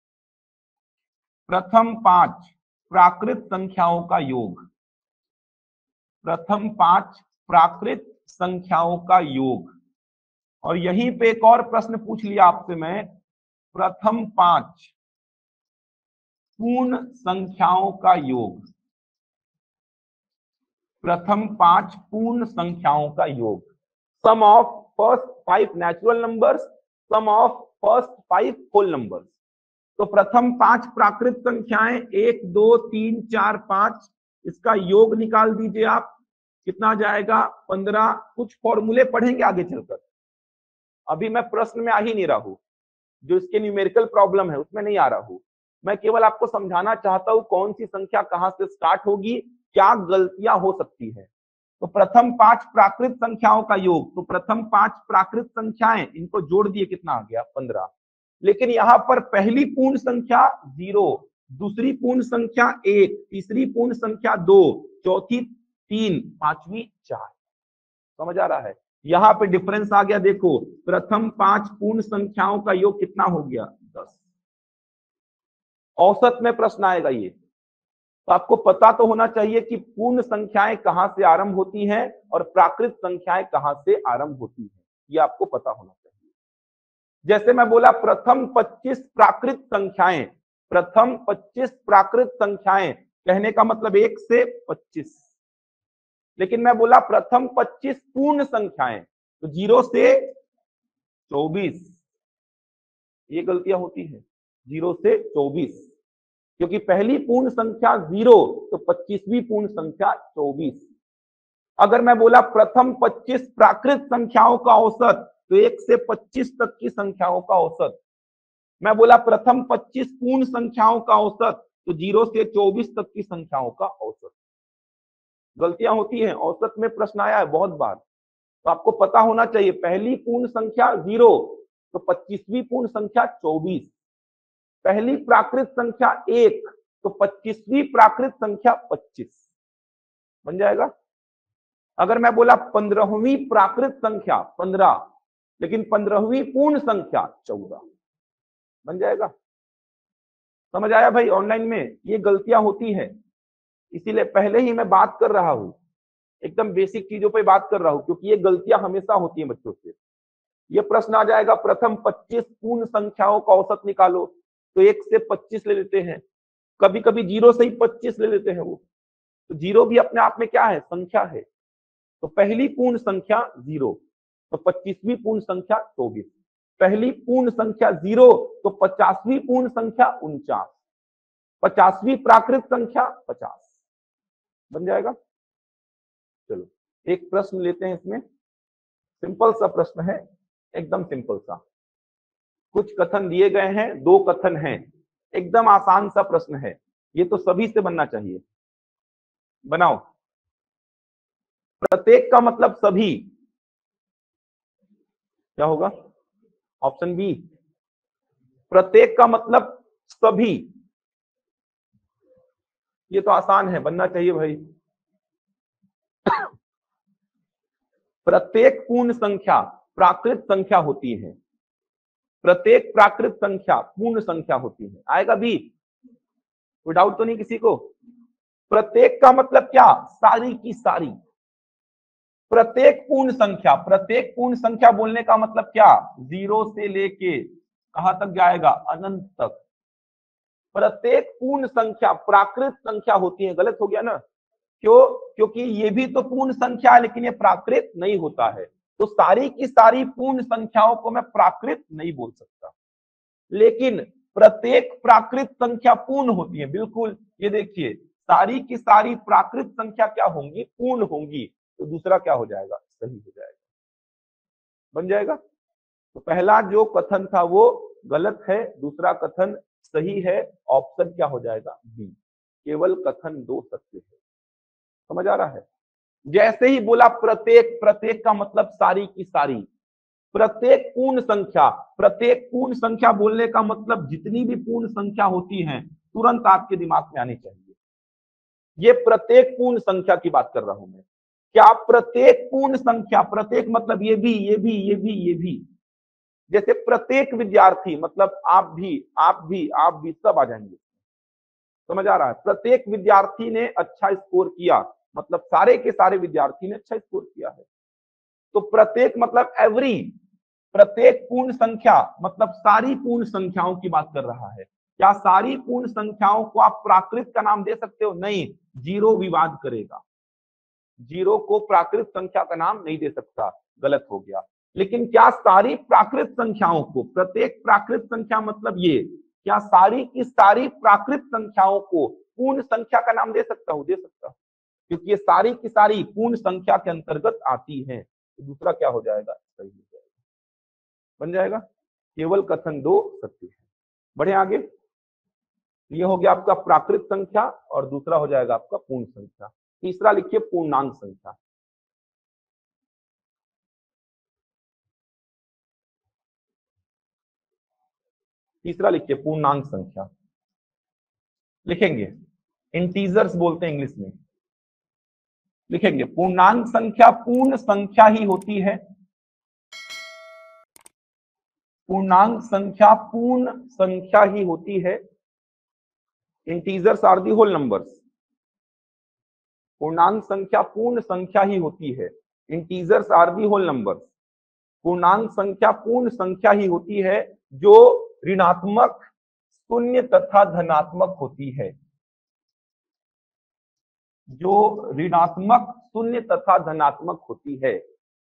प्रथम पांच प्राकृत संख्याओं का योग, प्रथम पांच प्राकृत संख्याओं का योग, और यहीं पे एक और प्रश्न पूछ लिया आपसे मैं, प्रथम पांच पूर्ण संख्याओं का योग, प्रथम पांच पूर्ण संख्याओं का योग, sum of first five natural numbers, sum of first five whole numbers. तो प्रथम पांच प्राकृत संख्याएं एक दो तीन चार पांच, इसका योग निकाल दीजिए आप, कितना जाएगा, पंद्रह। कुछ फॉर्मूले पढ़ेंगे आगे चलकर, अभी मैं प्रश्न में आ ही नहीं रहा हूं, जो इसके न्यूमेरिकल प्रॉब्लम है उसमें नहीं आ रहा हूं, मैं केवल आपको समझाना चाहता हूं कौन सी संख्या कहां से स्टार्ट होगी, क्या गलतियां हो सकती है। तो प्रथम पांच प्राकृत संख्याओं का योग, तो प्रथम पांच प्राकृत संख्याएं, इनको जोड़ दिए, कितना आ गया, पंद्रह। लेकिन यहां पर पहली पूर्ण संख्या जीरो, दूसरी पूर्ण संख्या एक, तीसरी पूर्ण संख्या दो, चौथी तीन, पांचवी चार। समझ आ रहा है? यहां पे डिफरेंस आ गया, देखो प्रथम पांच पूर्ण संख्याओं का योग कितना हो गया, दस। औसत में प्रश्न आएगा ये, तो आपको पता तो होना चाहिए कि पूर्ण संख्याएं कहां से आरंभ होती हैं और प्राकृत संख्याएं कहां से आरंभ होती हैं, ये आपको पता होना चाहिए। जैसे मैं बोला प्रथम पच्चीस प्राकृत संख्याएं, प्रथम पच्चीस प्राकृत संख्याएं, कहने का मतलब एक से पच्चीस, लेकिन मैं बोला प्रथम पच्चीस पूर्ण संख्याएं, तो जीरो से चौबीस। ये गलतियां होती है, जीरो से चौबीस, क्योंकि पहली पूर्ण संख्या जीरो, तो पच्चीसवीं पूर्ण संख्या चौबीस। अगर मैं बोला प्रथम पच्चीस प्राकृत संख्याओं का औसत, तो एक से पच्चीस तक की संख्याओं का औसत। मैं बोला प्रथम पच्चीस पूर्ण संख्याओं का औसत, तो जीरो से चौबीस तक की संख्याओं का औसत। गलतियां होती हैं, औसत में प्रश्न आया है बहुत बार, तो आपको पता होना चाहिए, पहली पूर्ण संख्या जीरो, तो पच्चीसवीं पूर्ण संख्या चौबीस, पहली प्राकृत संख्या एक, तो पच्चीसवीं प्राकृत संख्या पच्चीस बन जाएगा। अगर मैं बोला पंद्रहवीं प्राकृत संख्या पंद्रह, लेकिन पंद्रहवीं पूर्ण संख्या चौदह बन जाएगा। समझ आया भाई? ऑनलाइन में ये गलतियां होती है, इसीलिए पहले ही मैं बात कर रहा हूं, एकदम बेसिक चीजों पे बात कर रहा हूं, क्योंकि ये गलतियां हमेशा होती हैं बच्चों से। ये प्रश्न आ जाएगा प्रथम पच्चीस पूर्ण संख्याओं का औसत निकालो, तो एक से पच्चीस ले लेते हैं, कभी कभी जीरो से ही पच्चीस ले लेते हैं वो, तो जीरो भी अपने आप में क्या है, संख्या है। तो पहली पूर्ण संख्या जीरो, तो पच्चीसवीं पूर्ण संख्या चौबीस, पहली पूर्ण संख्या जीरो, तो पचासवीं पूर्ण संख्या उनचास, पचासवीं प्राकृत संख्या पचास बन जाएगा। चलो एक प्रश्न लेते हैं इसमें, सिंपल सा प्रश्न है, एकदम सिंपल सा। कुछ कथन दिए गए हैं, दो कथन हैं, एकदम आसान सा प्रश्न है, ये तो सभी से बनना चाहिए। बनाओ। प्रत्येक का मतलब सभी, क्या होगा, ऑप्शन बी। प्रत्येक का मतलब सभी, ये तो आसान है, बनना चाहिए भाई। प्रत्येक पूर्ण संख्या प्राकृत संख्या होती है, प्रत्येक प्राकृत संख्या पूर्ण संख्या होती है। आएगा भी, कोई डाउट तो नहीं किसी को? प्रत्येक का मतलब क्या, सारी की सारी, प्रत्येक पूर्ण संख्या, प्रत्येक पूर्ण संख्या बोलने का मतलब क्या, जीरो से लेके कहां तक जाएगा, अनंत तक। प्रत्येक पूर्ण संख्या प्राकृत संख्या होती है, गलत हो गया ना, क्यों, क्योंकि ये भी तो पूर्ण संख्या है लेकिन ये प्राकृत नहीं होता है, तो सारी की सारी पूर्ण संख्याओं को मैं प्राकृत नहीं बोल सकता, लेकिन प्रत्येक प्राकृत संख्या पूर्ण होती है, बिल्कुल। ये देखिए सारी की सारी प्राकृत संख्या क्या होंगी, पूर्ण होंगी, तो दूसरा क्या हो जाएगा, सही हो जाएगा, बन जाएगा। तो पहला जो कथन था वो गलत है, दूसरा कथन सही है, ऑप्शन क्या हो जाएगा, बी, केवल कथन दो सत्य है। समझ आ रहा है। जैसे ही बोला प्रत्येक, प्रत्येक का मतलब सारी की सारी, प्रत्येक पूर्ण संख्या, प्रत्येक पूर्ण संख्या बोलने का मतलब जितनी भी पूर्ण संख्या होती हैं तुरंत आपके दिमाग में आनी चाहिए, ये प्रत्येक पूर्ण संख्या की बात कर रहा हूं मैं। क्या प्रत्येक पूर्ण संख्या, प्रत्येक मतलब ये भी, ये भी, ये भी, ये भी, जैसे प्रत्येक विद्यार्थी मतलब आप भी, आप भी, आप भी, सब आ जाएंगे। समझ आ रहा है। प्रत्येक विद्यार्थी ने अच्छा स्कोर किया मतलब सारे के सारे विद्यार्थी ने अच्छा स्कोर किया है, तो प्रत्येक मतलब एवरी, प्रत्येक पूर्ण संख्या मतलब सारी पूर्ण संख्याओं की बात कर रहा है। क्या सारी पूर्ण संख्याओं को आप प्राकृत का नाम दे सकते हो, नहीं, जीरो विवाद करेगा, जीरो को प्राकृत संख्या का नाम नहीं दे सकता, गलत हो गया। लेकिन क्या सारी प्राकृत संख्याओं को, प्रत्येक प्राकृत संख्या मतलब ये, क्या सारी की सारी प्राकृत संख्याओं को पूर्ण संख्या का नाम दे सकता हूं, दे सकता हूं, क्योंकि ये सारी की सारी पूर्ण संख्या के अंतर्गत आती है, तो दूसरा क्या हो जाएगा, सही हो जाएगा, बन जाएगा। केवल कथन दो सत्य है। बढ़े आगे। ये हो गया आपका प्राकृत संख्या और दूसरा हो जाएगा आपका पूर्ण संख्या। तीसरा लिखिए पूर्णांक संख्या। तीसरा लिखिए पूर्णांक संख्या, लिखेंगे इंटीजर्स बोलते हैं इंग्लिश में, लिखेंगे पूर्णांक संख्या पूर्ण संख्या ही होती है, पूर्णांक संख्या पूर्ण संख्या ही होती है। Integers are the whole numbers, पूर्णांक संख्या पूर्ण संख्या ही होती है, integers are the whole numbers. पूर्णांक संख्या पूर्ण संख्या ही होती है जो ऋणात्मक, शून्य तथा धनात्मक होती है, जो ऋणात्मक, शून्य तथा धनात्मक होती है।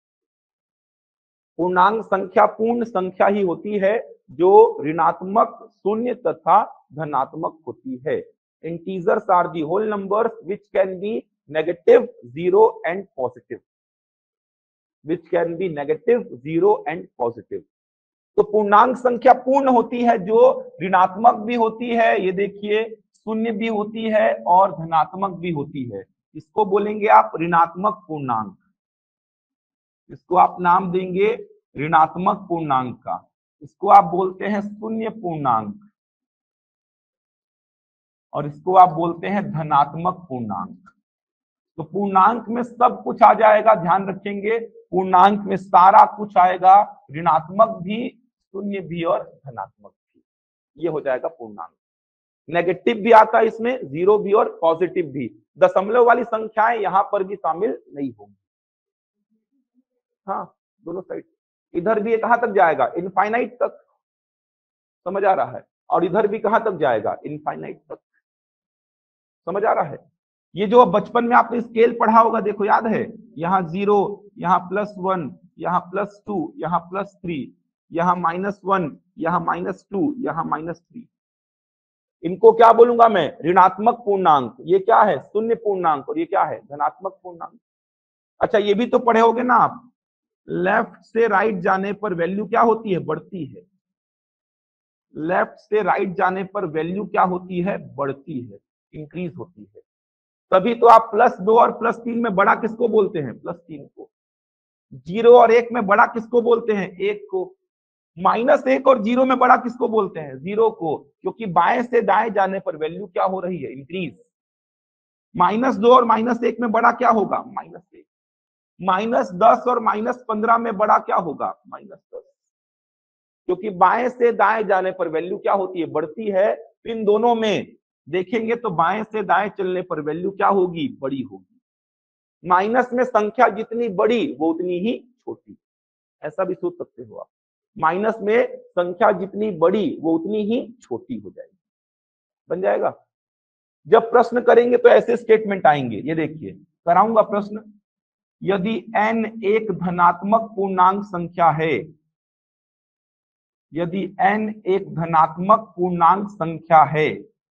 पूर्णांक संख्या पूर्ण संख्या ही होती है जो ऋणात्मक, शून्य तथा धनात्मक होती है। Integers are the whole numbers which can be negative, zero and positive, which can be negative, zero and positive. तो पूर्णांक संख्या पूर्ण होती है जो ऋणात्मक भी होती है, ये देखिए शून्य भी होती है और धनात्मक भी होती है। इसको बोलेंगे आप ऋणात्मक पूर्णांक, इसको आप नाम देंगे ऋणात्मक पूर्णांक का, इसको आप बोलते हैं शून्य पूर्णांक और इसको आप बोलते हैं धनात्मक पूर्णांक। तो पूर्णांक में सब कुछ आ जाएगा, ध्यान रखेंगे पूर्णांक में सारा कुछ आएगा, ऋणात्मक भी, शून्य भी और धनात्मक भी, ये हो जाएगा पूर्णांक। नेगेटिव भी आता है इसमें, जीरो भी और पॉजिटिव भी। दशमलव वाली संख्याएं यहां पर भी शामिल नहीं होंगी। हाँ, दोनों साइड। इधर भी कहां तक जाएगा, इनफाइनाइट तक, समझ आ रहा है, और इधर भी कहां तक जाएगा, इनफाइनाइट तक, समझ आ रहा है। ये जो बचपन में आपने स्केल पढ़ा होगा, देखो याद है, यहाँ जीरो, यहाँ प्लस वन, यहाँ प्लस टू, यहाँ प्लस थ्री, यहाँ माइनस वन, यहाँ माइनस टू, यहाँ माइनस थ्री, इनको क्या बोलूंगा मैं, ऋणात्मक पूर्णांक। ये क्या है, शून्य पूर्णांक, और ये क्या है, धनात्मक पूर्णांक। अच्छा ये भी तो पढ़े होगे ना आप, लेफ्ट से राइट जाने पर वैल्यू क्या होती है, बढ़ती है। लेफ्ट से राइट जाने पर वैल्यू क्या होती है, बढ़ती है, इंक्रीज होती है। तभी तो आप प्लस दो और प्लस तीन में बड़ा किसको बोलते हैं, प्लस तीन को। जीरो और एक में बड़ा किसको बोलते हैं, एक को। माइनस एक और जीरो में बड़ा किसको बोलते हैं, जीरो को, क्योंकि बाएं से दाएं जाने पर वैल्यू क्या हो रही है, इंक्रीज। माइनस दो और माइनस एक में बड़ा क्या होगा, माइनस एक। माइनस दस और माइनस पंद्रह में बड़ा क्या होगा, माइनस दस, क्योंकि बाएं से दाएं जाने पर वैल्यू क्या होती है, बढ़ती है। इन दोनों में देखेंगे तो बाएं से दाएं चलने पर वैल्यू क्या होगी, बड़ी होगी। माइनस में संख्या जितनी बड़ी वो उतनी ही छोटी, ऐसा भी सोच सकते हो आप। माइनस में संख्या जितनी बड़ी वो उतनी ही छोटी हो जाएगी, बन जाएगा। जब प्रश्न करेंगे तो ऐसे स्टेटमेंट आएंगे, ये देखिए कराऊंगा प्रश्न। यदि n एक धनात्मक पूर्णांक संख्या है, यदि n एक धनात्मक पूर्णांक संख्या है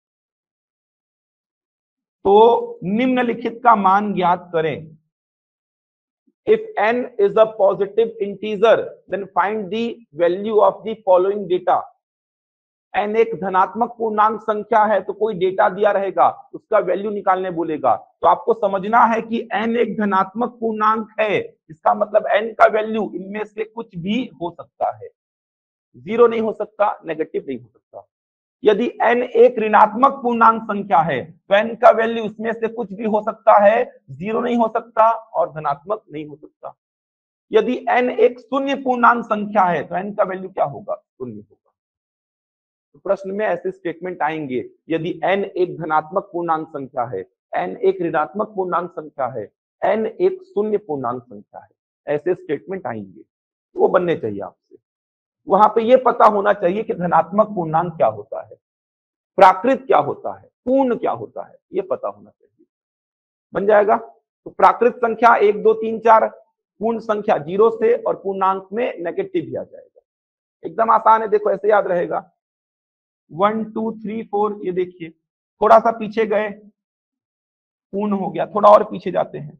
तो निम्नलिखित का मान ज्ञात करें। If n is a positive integer, then find the value of the following data. n एक धनात्मक पूर्णांक संख्या है तो कोई डेटा दिया रहेगा, उसका वैल्यू निकालने बोलेगा। तो आपको समझना है कि n एक धनात्मक पूर्णांक है, इसका मतलब n का वैल्यू इनमें से कुछ भी हो सकता है, जीरो नहीं हो सकता, नेगेटिव नहीं हो सकता। यदि n एक ऋणात्मक पूर्णांक संख्या है तो n का वैल्यू इसमें से कुछ भी हो सकता है, जीरो नहीं हो सकता और धनात्मक नहीं हो सकता। यदि n एक शून्य पूर्णांक संख्या है तो n का वैल्यू क्या होगा, शून्य होगा। तो प्रश्न में ऐसे स्टेटमेंट आएंगे, यदि n एक धनात्मक पूर्णांक संख्या है, n एक ऋणात्मक पूर्णांक संख्या है, n एक शून्य पूर्णांक संख्या है, ऐसे स्टेटमेंट आएंगे, वो बनने चाहिए आपसे। वहां पे ये पता होना चाहिए कि धनात्मक पूर्णांक क्या होता है, प्राकृत क्या होता है, पूर्ण क्या होता है, ये पता होना चाहिए, बन जाएगा। तो प्राकृत संख्या एक दो तीन चार, पूर्ण संख्या जीरो से और पूर्णांक में नेगेटिव भी आ जाएगा। एकदम आसान है, देखो ऐसे याद रहेगा। वन टू थ्री फोर, ये देखिए थोड़ा सा पीछे गए, पूर्ण हो गया, थोड़ा और पीछे जाते हैं,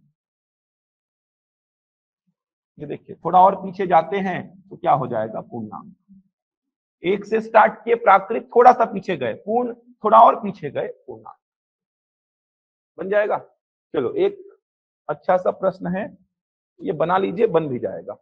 ये देखिए थोड़ा और पीछे जाते हैं तो क्या हो जाएगा, पूर्णांक। एक से स्टार्ट किए प्राकृत, थोड़ा सा पीछे गए पूर्ण, थोड़ा और पीछे गए पूर्णांक, बन जाएगा। चलो एक अच्छा सा प्रश्न है, ये बना लीजिए, बन भी जाएगा।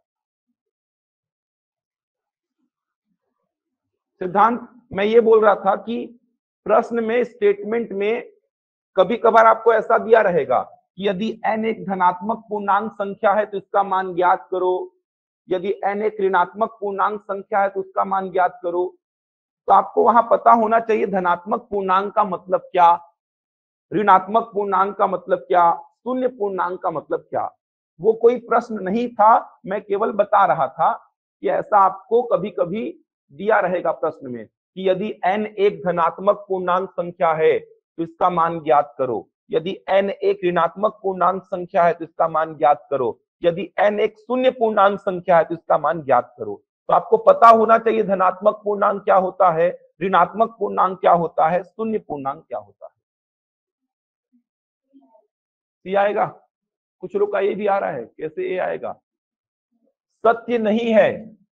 सिद्धांत मैं ये बोल रहा था कि प्रश्न में, स्टेटमेंट में कभी कभार आपको ऐसा दिया रहेगा कि यदि n एक धनात्मक पूर्णांक संख्या है तो इसका मान ज्ञात करो, यदि n एक ऋणात्मक पूर्णांक संख्या है तो उसका मान ज्ञात करो। तो आपको वहां पता होना चाहिए धनात्मक पूर्णांक का मतलब क्या, ऋणात्मक पूर्णांक का मतलब क्या, शून्य पूर्णांक का मतलब क्या। वो कोई प्रश्न नहीं था, मैं केवल बता रहा था कि ऐसा आपको कभी कभी दिया रहेगा प्रश्न में कि यदि n एक धनात्मक पूर्णांक संख्या है तो इसका मान ज्ञात करो, यदि n एक ऋणात्मक पूर्णांक संख्या है तो इसका मान ज्ञात करो, यदि n एक शून्य पूर्णांक संख्या है तो इसका मान ज्ञात करो। तो आपको पता होना चाहिए धनात्मक पूर्णांक क्या होता है, ऋणात्मक पूर्णांक क्या होता है, शून्य पूर्णांक क्या होता है। सी आएगा, कुछ लोग का ये भी आ रहा है, कैसे ए आएगा, सत्य नहीं है,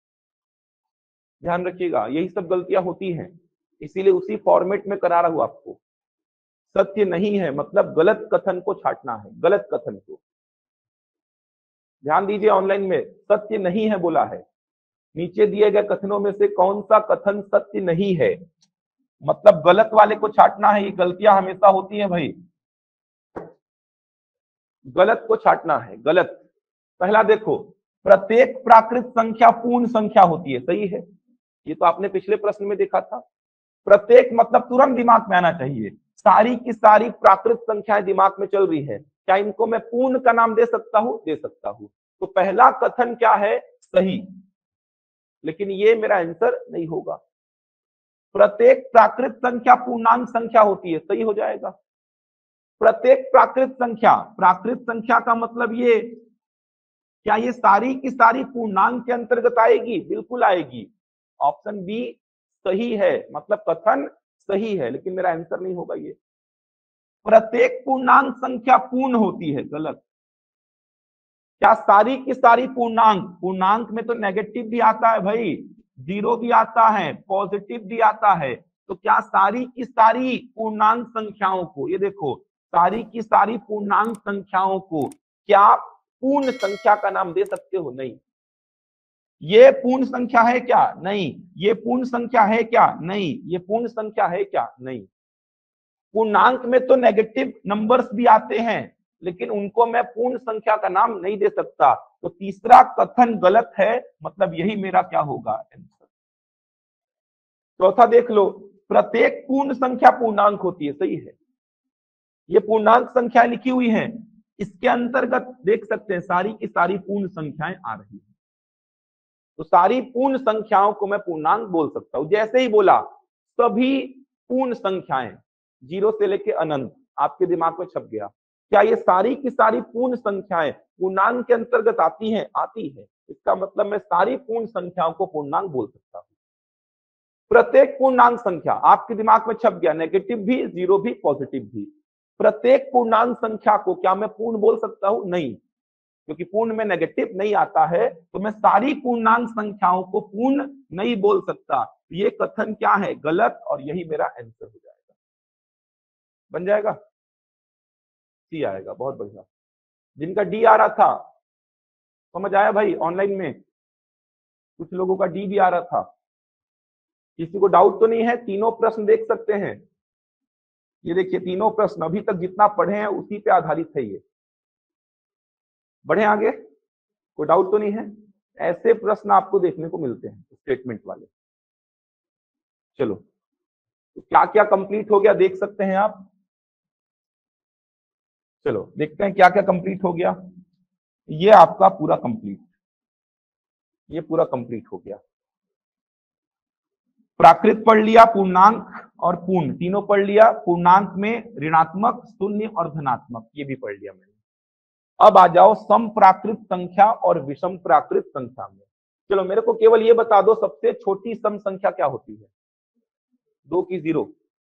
ध्यान रखिएगा, यही सब गलतियां होती हैं, इसीलिए उसी फॉर्मेट में करा रहा हूं आपको। सत्य नहीं है मतलब गलत कथन को छांटना है, गलत कथन को। ध्यान दीजिए, ऑनलाइन में सत्य नहीं है बोला है, नीचे दिए गए कथनों में से कौन सा कथन सत्य नहीं है, मतलब गलत वाले को छांटना है। ये गलतियां हमेशा होती हैं भाई, गलत को छांटना है, गलत। पहला देखो, प्रत्येक प्राकृत संख्या पूर्ण संख्या होती है, सही है, ये तो आपने पिछले प्रश्न में देखा था। प्रत्येक मतलब तुरंत दिमाग में आना चाहिए, सारी की सारी प्राकृत संख्याएं दिमाग में चल रही है, क्या इनको मैं पूर्ण का नाम दे सकता हूं, दे सकता हूं। तो पहला कथन क्या है, सही, लेकिन ये मेरा आंसर नहीं होगा। प्रत्येक प्राकृत संख्या पूर्णांक संख्या होती है, सही हो जाएगा। प्रत्येक प्राकृत संख्या, प्राकृत संख्या का मतलब ये, क्या ये सारी की सारी पूर्णांक के अंतर्गत आएगी, बिल्कुल आएगी। ऑप्शन बी सही है, मतलब कथन सही है, लेकिन मेरा आंसर नहीं होगा ये। प्रत्येक पूर्णांक संख्या पूर्ण होती है, गलत। क्या सारी की सारी पूर्णांक, पूर्णांक में तो नेगेटिव भी आता है भाई, जीरो भी आता है, पॉजिटिव भी आता है। तो क्या सारी की सारी पूर्णांक संख्याओं को, ये देखो सारी की सारी पूर्णांक संख्याओं को क्या पूर्ण संख्या का नाम दे सकते हो, नहीं। ये पूर्ण संख्या है क्या, नहीं। ये पूर्ण संख्या है क्या, नहीं। ये पूर्ण संख्या है क्या, नहीं। पूर्णांक में तो नेगेटिव नंबर्स भी आते हैं, लेकिन उनको मैं पूर्ण संख्या का नाम नहीं दे सकता। तो तीसरा कथन गलत है, मतलब यही मेरा क्या होगा, आंसर। चौथा देख लो, प्रत्येक पूर्ण संख्या पूर्णांक होती है, सही है। ये पूर्णांक संख्या लिखी हुई है, इसके अंतर्गत देख सकते हैं सारी की सारी पूर्ण संख्याएं आ रही है। तो सारी पूर्ण संख्याओं को मैं पूर्णांक बोल सकता हूं। जैसे ही बोला सभी पूर्ण संख्याएं जीरो से लेके अनंत, आपके दिमाग में छप गया। क्या ये सारी की सारी पूर्ण संख्याएं पूर्णांक के अंतर्गत आती हैं? आती है। इसका मतलब मैं सारी पूर्ण संख्याओं को पूर्णांक बोल सकता हूं। प्रत्येक पूर्णांक संख्या आपके दिमाग में छप गया, नेगेटिव भी, जीरो भी, पॉजिटिव भी। प्रत्येक पूर्णांक संख्या को क्या मैं पूर्ण बोल सकता हूं? नहीं, क्योंकि पूर्ण में नेगेटिव नहीं आता है, तो मैं सारी पूर्णांक संख्याओं को पूर्ण नहीं बोल सकता। ये कथन क्या है? गलत, और यही मेरा आंसर हो जाएगा। बन जाएगा, सी आएगा। बहुत बढ़िया। जिनका डी आ रहा था समझ आया भाई? ऑनलाइन में कुछ लोगों का डी भी आ रहा था। किसी को डाउट तो नहीं है? तीनों प्रश्न देख सकते हैं। ये देखिए तीनों प्रश्न अभी तक जितना पढ़े हैं उसी पे आधारित है। ये बढ़े आगे, कोई डाउट तो नहीं है? ऐसे प्रश्न आपको देखने को मिलते हैं स्टेटमेंट वाले। चलो, तो क्या क्या कंप्लीट हो गया देख सकते हैं आप। चलो देखते हैं क्या क्या कंप्लीट हो गया। ये आपका पूरा कंप्लीट, ये पूरा कंप्लीट हो गया। प्राकृत पढ़ लिया, पूर्णांक और पूर्ण तीनों पढ़ लिया। पूर्णांक में ऋणात्मक, शून्य और धनात्मक, ये भी पढ़ लिया मैंने। अब आ जाओ सम प्राकृत संख्या और विषम प्राकृत संख्या में। चलो मेरे को केवल ये बता दो, सबसे छोटी सम संख्या क्या होती है? दो की जीरो?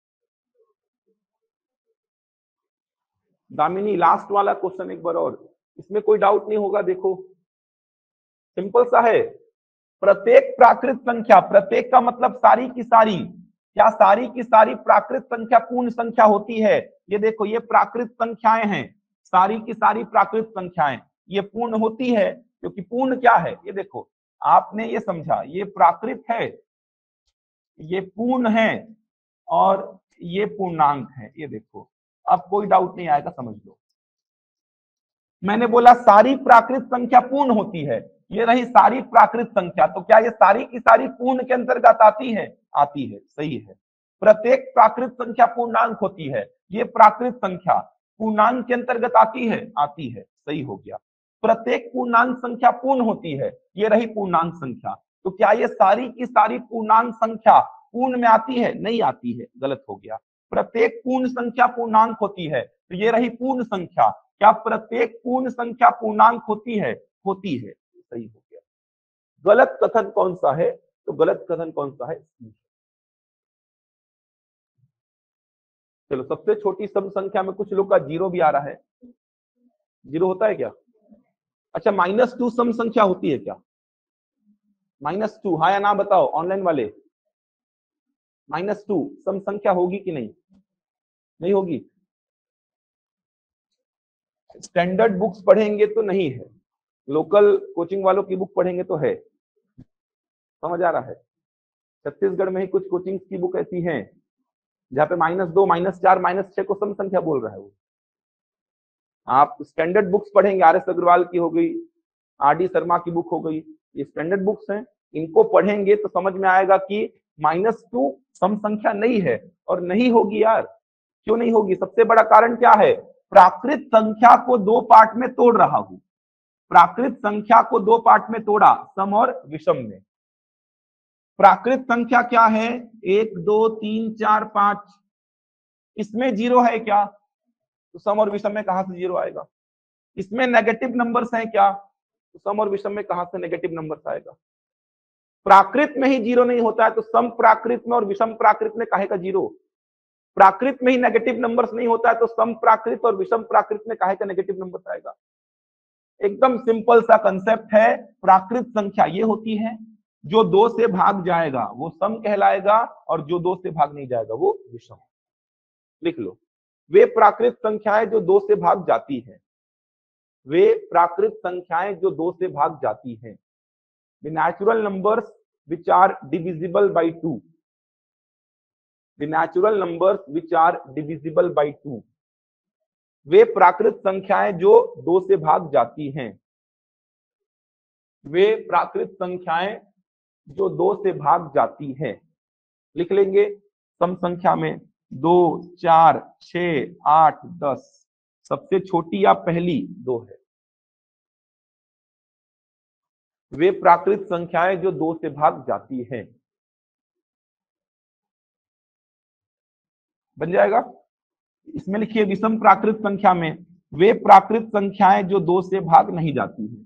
दामिनी लास्ट वाला क्वेश्चन एक बार और, इसमें कोई डाउट नहीं होगा। देखो सिंपल सा है। प्रत्येक प्राकृत संख्या, प्रत्येक का मतलब सारी की सारी, क्या सारी की सारी प्राकृत संख्या पूर्ण संख्या होती है? ये देखो ये प्राकृत संख्याएं हैं, सारी की सारी प्राकृत संख्याएं, ये पूर्ण होती है। क्योंकि पूर्ण क्या है? ये देखो आपने ये समझा, ये प्राकृत है, ये पूर्ण है, और ये पूर्णांक है। ये देखो अब कोई डाउट नहीं आएगा, समझ लो। मैंने बोला सारी प्राकृत संख्या पूर्ण होती है, ये रही सारी प्राकृत संख्या। तो क्या ये सारी की सारी पूर्ण के अंतर्गत आती है? आती है, सही है। प्रत्येक प्राकृत संख्या पूर्णांक होती है, ये प्राकृत संख्या पूर्णांक के अंतर्गत आती है? आती है, सही हो गया। प्रत्येक पूर्णांक संख्या पूर्ण होती है, ये रही पूर्णांक संख्या। तो क्या ये सारी की सारी पूर्णांक संख्या पूर्ण में आती है? नहीं आती है, गलत हो गया। प्रत्येक पूर्ण संख्या पूर्णांक होती है, तो ये रही पूर्ण संख्या। क्या प्रत्येक पूर्ण संख्या पूर्णांक होती है? होती है, सही हो गया। गलत कथन कौन सा है? तो गलत कथन कौन सा है? चलो सबसे छोटी सम संख्या में कुछ लोग का जीरो भी आ रहा है। जीरो होता है क्या? अच्छा, माइनस टू सम संख्या होती है क्या? माइनस टू, हाँ या ना बताओ ऑनलाइन वाले। माइनस टू सम संख्या होगी कि नहीं? नहीं होगी। स्टैंडर्ड बुक्स पढ़ेंगे तो नहीं है, लोकल कोचिंग वालों की बुक पढ़ेंगे तो है। समझ आ रहा है? छत्तीसगढ़ में ही कुछ कोचिंग की बुक ऐसी हैं जहाँ पे माइनस दो, माइनस चार, माइनस छह को सम संख्या बोल रहा है वो। आप स्टैंडर्ड बुक्स पढ़ेंगे, आर एस अग्रवाल की हो गई, आर डी शर्मा की बुक हो गई, ये स्टैंडर्ड बुक्स हैं। इनको पढ़ेंगे तो समझ में आएगा कि माइनस टू सम संख्या नहीं है, और नहीं होगी यार। क्यों नहीं होगी? सबसे बड़ा कारण क्या है? प्राकृत संख्या को दो पार्ट में तोड़ रहा हूं। प्राकृत संख्या को दो पार्ट में तोड़ा, सम और विषम में। प्राकृत संख्या क्या है? एक, दो, तीन, चार, पांच। इसमें जीरो है क्या? तो सम और विषम में कहां से जीरो आएगा? इसमें नेगेटिव नंबर्स हैं क्या? तो सम और विषम में कहां से नेगेटिव नंबर्स आएगा? प्राकृत में ही जीरो नहीं होता है, तो सम प्राकृत में और विषम प्राकृत में काहे का जीरो? प्राकृत में ही नेगेटिव नंबर्स नहीं होता है, तो सम प्राकृत और विषम प्राकृत में काहे का नेगेटिव नंबर्स आएगा? एकदम सिंपल सा कंसेप्ट है। प्राकृत संख्या ये होती है जो दो से भाग जाएगा वो सम कहलाएगा, और जो दो से भाग नहीं जाएगा वो विषम। लिख लो, वे प्राकृत संख्याएं जो दो से भाग जाती है, वे प्राकृत संख्याएं जो दो से भाग जाती हैं। The natural numbers which are divisible by two, the natural numbers which are divisible by two, वे प्राकृत संख्याएं जो दो से भाग जाती हैं। वे प्राकृत संख्याएं जो दो से भाग जाती हैं। लिख लेंगे सम संख्या में दो, चार, छ, आठ, दस। सबसे छोटी या पहली दो है। वे प्राकृत संख्याएं जो दो से भाग जाती हैं। बन जाएगा। इसमें लिखिए विषम प्राकृत संख्या में वे प्राकृत संख्याएं जो दो से भाग नहीं जाती हैं।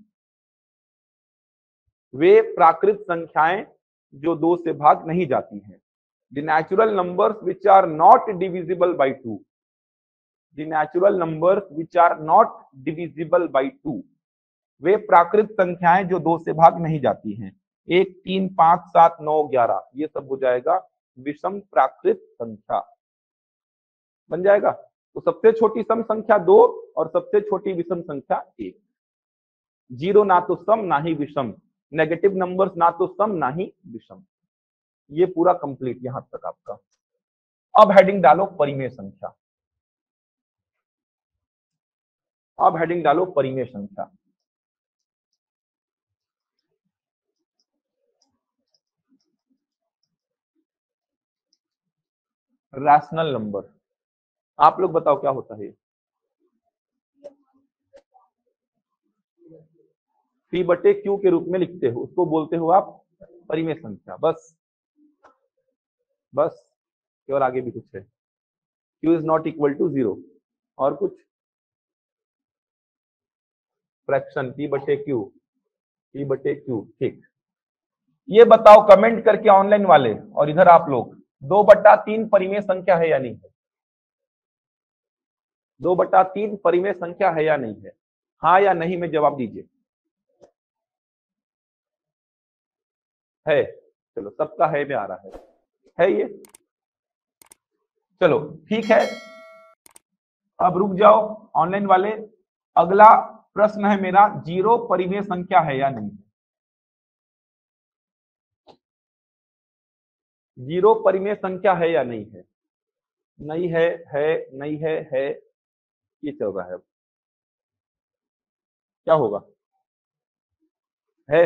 वे प्राकृत संख्याएं जो दो से भाग नहीं जाती हैं। The natural numbers which are not divisible by two. The natural numbers which are not divisible by two. वे प्राकृत संख्याएं जो दो से भाग नहीं जाती हैं। एक, तीन, पांच, सात, नौ, ग्यारह, ये सब हो जाएगा विषम प्राकृत संख्या। बन जाएगा। तो सबसे छोटी सम संख्या दो और सबसे छोटी विषम संख्या एक। जीरो ना तो सम ना ही विषम, नेगेटिव नंबर्स ना तो सम ना ही विषम। ये पूरा कंप्लीट यहां तक आपका। अब हेडिंग डालो परिमेय संख्या। अब हेडिंग डालो परिमेय संख्या। Rational number. आप लोग बताओ क्या होता है। पी बटे क्यू के रूप में लिखते हो, उसको बोलते हो आप परिमेय संख्या। बस बस और आगे भी कुछ है। Q is not equal to zero. और कुछ फ्रैक्शन पी बटे क्यू, पी बटे क्यू। ठीक, ये बताओ कमेंट करके ऑनलाइन वाले और इधर आप लोग, दो बटा तीन परिमेय संख्या है या नहीं है। दो बटा तीन परिमेय संख्या है या नहीं है। हाँ या नहीं में जवाब दीजिए। है। चलो सबका है में आ रहा है है ये। चलो ठीक है, अब रुक जाओ ऑनलाइन वाले। अगला प्रश्न है मेरा, जीरो परिमेय संख्या है या नहीं। जीरो परिमेय संख्या है या नहीं है। नहीं है, है, नहीं है, है, ये चल रहा है। क्या होगा। है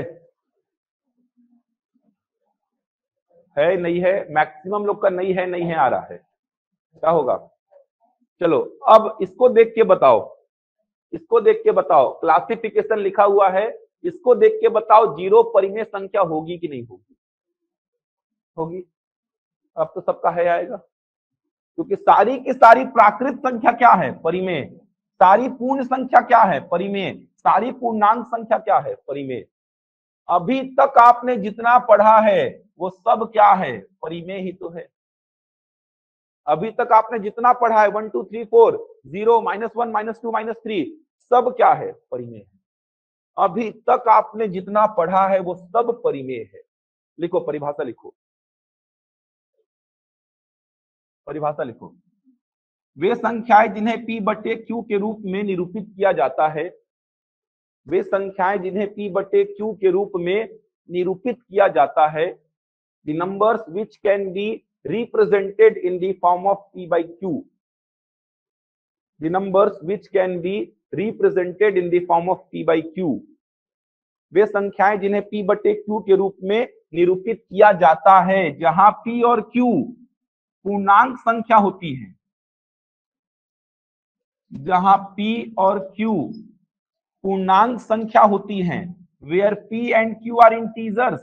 है नहीं है, मैक्सिमम लोग का नहीं है नहीं है आ रहा है। क्या होगा। चलो अब इसको देख के बताओ, इसको देख के बताओ, क्लासिफिकेशन लिखा हुआ है, इसको देख के बताओ जीरो परिमेय संख्या होगी कि नहीं होगी। होगी। अब तो सबका है आएगा, क्योंकि सारी की सारी प्राकृत संख्या क्या है, परिमेय। सारी पूर्ण संख्या क्या है, परिमेय। सारी पूर्णांक संख्या क्या है, परिमेय। अभी तक आपने जितना पढ़ा है वो सब क्या है, परिमेय ही तो है। अभी तक आपने जितना पढ़ा है one two three four, zero, minus one, minus two, minus three, सब क्या है, परिमेय है। अभी तक आपने जितना पढ़ा है वो सब परिमेय है। लिखो परिभाषा, लिखो परिभाषा लिखो। वे संख्याएं जिन्हें P बटे Q के रूप में निरूपित किया जाता है। वे संख्याएं जिन्हें P बटे Q के रूप में निरूपित किया जाता है। The numbers which can be represented in the form of P by Q. The numbers which can be represented in the form of P by Q. वे संख्याएं जिन्हें P बटे Q के रूप में निरूपित किया जाता है, जहां P और Q पूर्णांक संख्या होती है। जहां P और Q पूर्णांक संख्या होती हैं। Where P and Q are integers.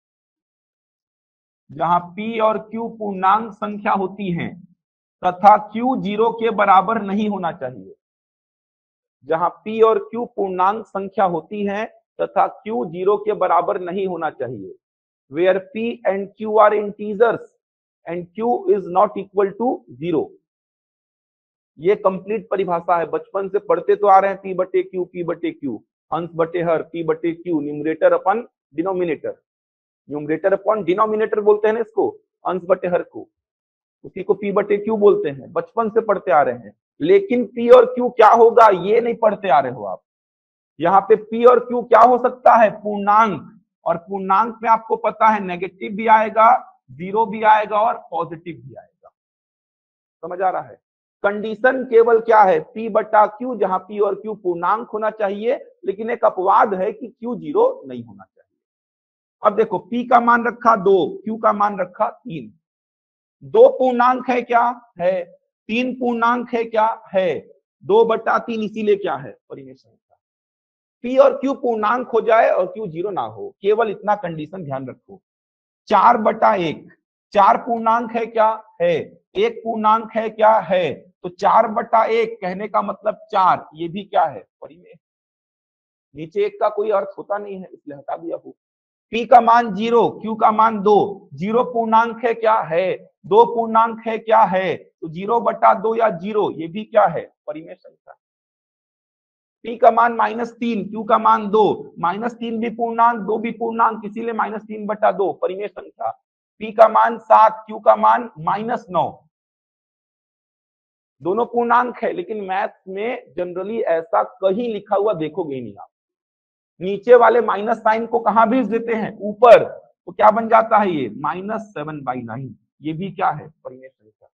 जहां P और Q पूर्णांक संख्या होती हैं तथा Q जीरो के बराबर नहीं होना चाहिए। जहां P और Q पूर्णांक संख्या होती हैं तथा Q जीरो के बराबर नहीं होना चाहिए। Where P and Q are integers and Q is not equal to zero. ये कंप्लीट परिभाषा है, बचपन से पढ़ते तो आ रहे हैं। P बटे Q, P बटे Q, अंश बटे हर, P बटे Q, numerator upon denominator. Numerator upon denominator बोलते हैं ना इसको, अंश बटे हर को, उसी को P बटे Q बोलते हैं। बचपन से पढ़ते आ रहे हैं, लेकिन P और Q क्या होगा ये नहीं पढ़ते आ रहे हो आप। यहाँ पे P और Q क्या हो सकता है, पूर्णांक। और पूर्णांक में आपको पता है नेगेटिव भी आएगा, जीरो भी आएगा और पॉजिटिव भी आएगा। समझ आ रहा है। कंडीशन केवल क्या है, P बटा Q, जहां P और Q पूर्णांक होना चाहिए, लेकिन एक अपवाद है कि Q जीरो नहीं होना चाहिए। अब देखो P का मान रखा दो, Q का मान रखा तीन। दो पूर्णांक है क्या, है। तीन पूर्णांक है क्या, है। दो बटा तीन इसीलिए क्या है, परिमेय संख्या। पी और क्यू पूर्णांक हो जाए और क्यू जीरो ना हो, केवल इतना कंडीशन ध्यान रखो। चार बटा एक, चार पूर्णांक है क्या है, एक पूर्णांक है क्या है, तो चार बटा एक कहने का मतलब चार, ये भी क्या है, परिमेय। नीचे एक का कोई अर्थ होता नहीं है, इसलिए हटा दिया हो। पी का मान जीरो, क्यू का मान दो, जीरो पूर्णांक है क्या है, दो पूर्णांक है क्या है, तो जीरो बटा दो या जीरो, ये भी क्या है, परिमेय संख्या। पी का मान माइनस तीन, क्यू का मान दो, माइनस तीन भी पूर्णांक, दो भी पूर्णांक, इसीलिए माइनस तीन बटा दो, परिमेय संख्या। पी का मान सात, क्यू का मान माइनस नौ, दोनों पूर्णांक है, लेकिन मैथ में जनरली ऐसा कहीं लिखा हुआ देखोगे ही नहीं आप। नीचे वाले माइनस साइन को कहां भेज देते हैं, ऊपर, तो क्या बन जाता है ये, माइनस सेवन बाई नाइन, ये भी क्या है, परिमेय संख्या।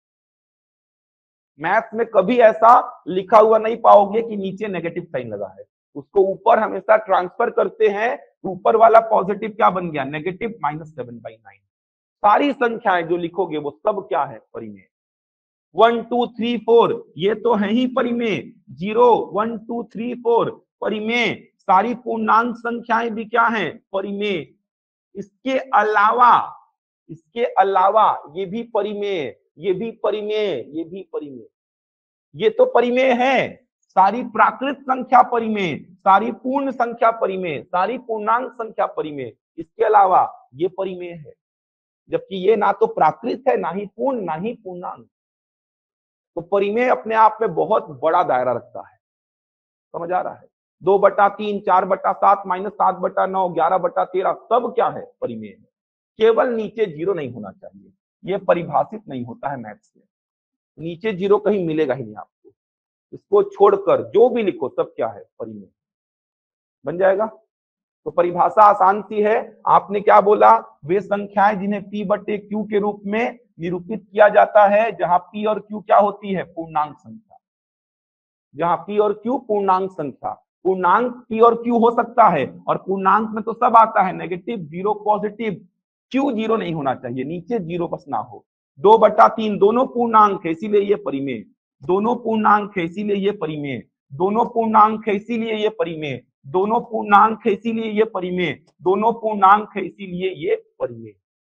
मैथ में कभी ऐसा लिखा हुआ नहीं पाओगे कि नीचे नेगेटिव साइन लगा है, उसको ऊपर हमेशा ट्रांसफर करते हैं, ऊपर वाला पॉजिटिव क्या बन गया, negative minus seven by nine. सारी संख्याएं जो लिखोगे वो सब क्या है, परिमेय। वन टू थ्री फोर ये तो है ही परिमेय, zero one two three four परिमेय, सारी पूर्णांक संख्याएं भी क्या है, परिमेय। इसके अलावा, इसके अलावा ये भी परिमेय, ये भी परिमेय, ये भी परिमेय, ये तो परिमेय है। सारी प्राकृत संख्या परिमेय, सारी पूर्ण संख्या परिमेय, सारी पूर्णांक संख्या परिमेय, इसके अलावा ये परिमेय है, जबकि ये ना तो प्राकृत है, ना ही पूर्ण, ना ही पूर्णांक। तो परिमेय अपने आप में बहुत बड़ा दायरा रखता है, समझ आ रहा है। दो बटा तीन, चार बटा सात, माइनस सात बटा नौ, ग्यारह बटा तेरह, सब क्या है, परिमेय है। केवल नीचे जीरो नहीं होना चाहिए, ये परिभाषित नहीं होता है मैथ्स में, नीचे जीरो कहीं मिलेगा ही नहीं आपको, इसको छोड़कर जो भी लिखो सब क्या है, परिमेय बन जाएगा। तो परिभाषा आसान सी है, आपने क्या बोला, वे संख्याएं जिन्हें पी बटे क्यू के रूप में निरूपित किया जाता है, जहां पी और क्यू क्या होती है, पूर्णांक संख्या, जहां पी और क्यू पूर्णांक संख्या। पूर्णांक पी और क्यू हो सकता है, और पूर्णांक में तो सब आता है, negative, zero, positive, Q zero नहीं होना चाहिए, नीचे जीरो बस ना हो। दो बटा तीन दोनों पूर्णांक है, इसीलिए ये परिमेय, दोनों पूर्णांक है इसीलिए ये परिमेय, दोनों पूर्णांक है इसीलिए ये परिमेय, दोनों पूर्णांक है इसीलिए ये परिमेय, दोनों पूर्णांक है इसीलिए ये परिमेय।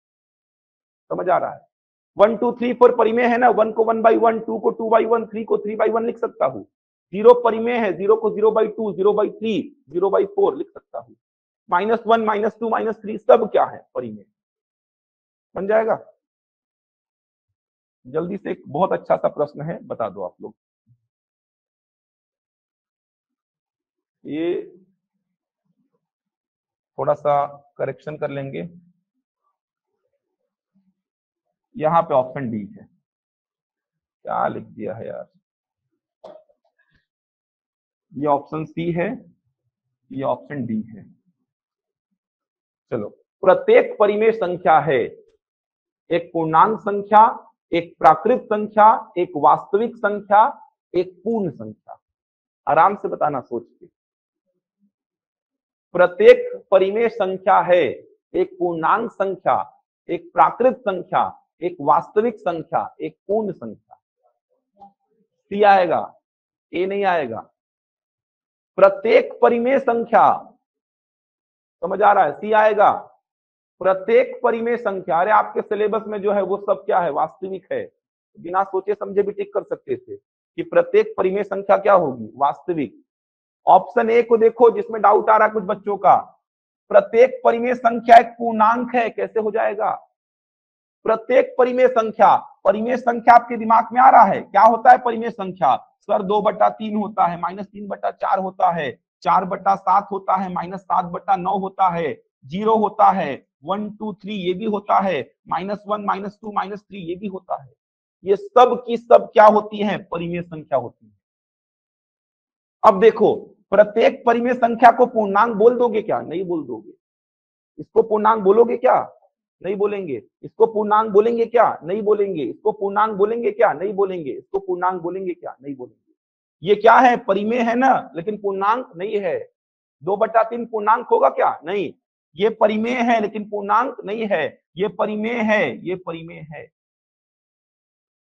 समझ आ रहा है। वन टू थ्री फोर परिमेय है ना, वन को वन बाई वन, टू को टू बाई वन, थ्री को थ्री बाई वन लिख सकता हूँ। जीरो परिमेय है, जीरो को zero by two, zero by three, zero by four लिख सकता हूँ। Minus one, minus two, minus three सब क्या है, परिमेय बन जाएगा। जल्दी से एक बहुत अच्छा सा प्रश्न है, बता दो आप लोग। ये थोड़ा सा करेक्शन कर लेंगे, यहां पे ऑप्शन डी है, क्या लिख दिया है यार, ये ऑप्शन सी है, ये ऑप्शन डी है। चलो, प्रत्येक परिमेय संख्या है एक पूर्णांक संख्या, एक प्राकृत संख्या, एक वास्तविक संख्या, एक पूर्ण संख्या। आराम से बताना सोच के। प्रत्येक परिमेय संख्या है एक पूर्णांक संख्या, एक प्राकृत संख्या, एक वास्तविक संख्या, एक पूर्ण संख्या। सी आएगा, ए नहीं आएगा। प्रत्येक परिमेय संख्या, समझ आ रहा है, सी आएगा। प्रत्येक परिमेय संख्या, अरे आपके सिलेबस में जो है वो सब क्या है, वास्तविक है, बिना सोचे समझे भी टिक कर सकते थे कि प्रत्येक परिमेय संख्या क्या होगी, वास्तविक। ऑप्शन ए को देखो, जिसमें डाउट आ रहा है कुछ बच्चों का, प्रत्येक परिमेय संख्या एक पूर्णांक है, कैसे हो जाएगा। प्रत्येक परिमेय संख्या, परिमेय संख्या आपके दिमाग में आ रहा है, क्या होता है परिमेय संख्या, सर दो बटा तीन होता है, माइनस तीन बटा चार होता है, चार बटा सात होता है, माइनस सात बटा नौ होता है, जीरो होता है, वन टू थ्री ये भी होता है, minus one, minus two, minus three ये भी होता है। ये सब की सब क्या होती है, परिमेय संख्या होती है। अब देखो, प्रत्येक परिमेय संख्या को पूर्णांक बोल दोगे क्या, नहीं बोल दोगे। इसको पूर्णांक बोलोगे क्या, नहीं बोलेंगे। इसको पूर्णांक बोलेंगे क्या, नहीं बोलेंगे। इसको पूर्णांक बोलेंगे क्या, नहीं बोलेंगे। इसको पूर्णांक बोलेंगे क्या, नहीं बोलेंगे। ये क्या है, परिमेय है ना, लेकिन पूर्णांक नहीं है। दो बटा तीन पूर्णांक होगा क्या, नहीं। ये परिमेय है लेकिन पूर्णांक नहीं है। ये परिमेय है, ये परिमेय है।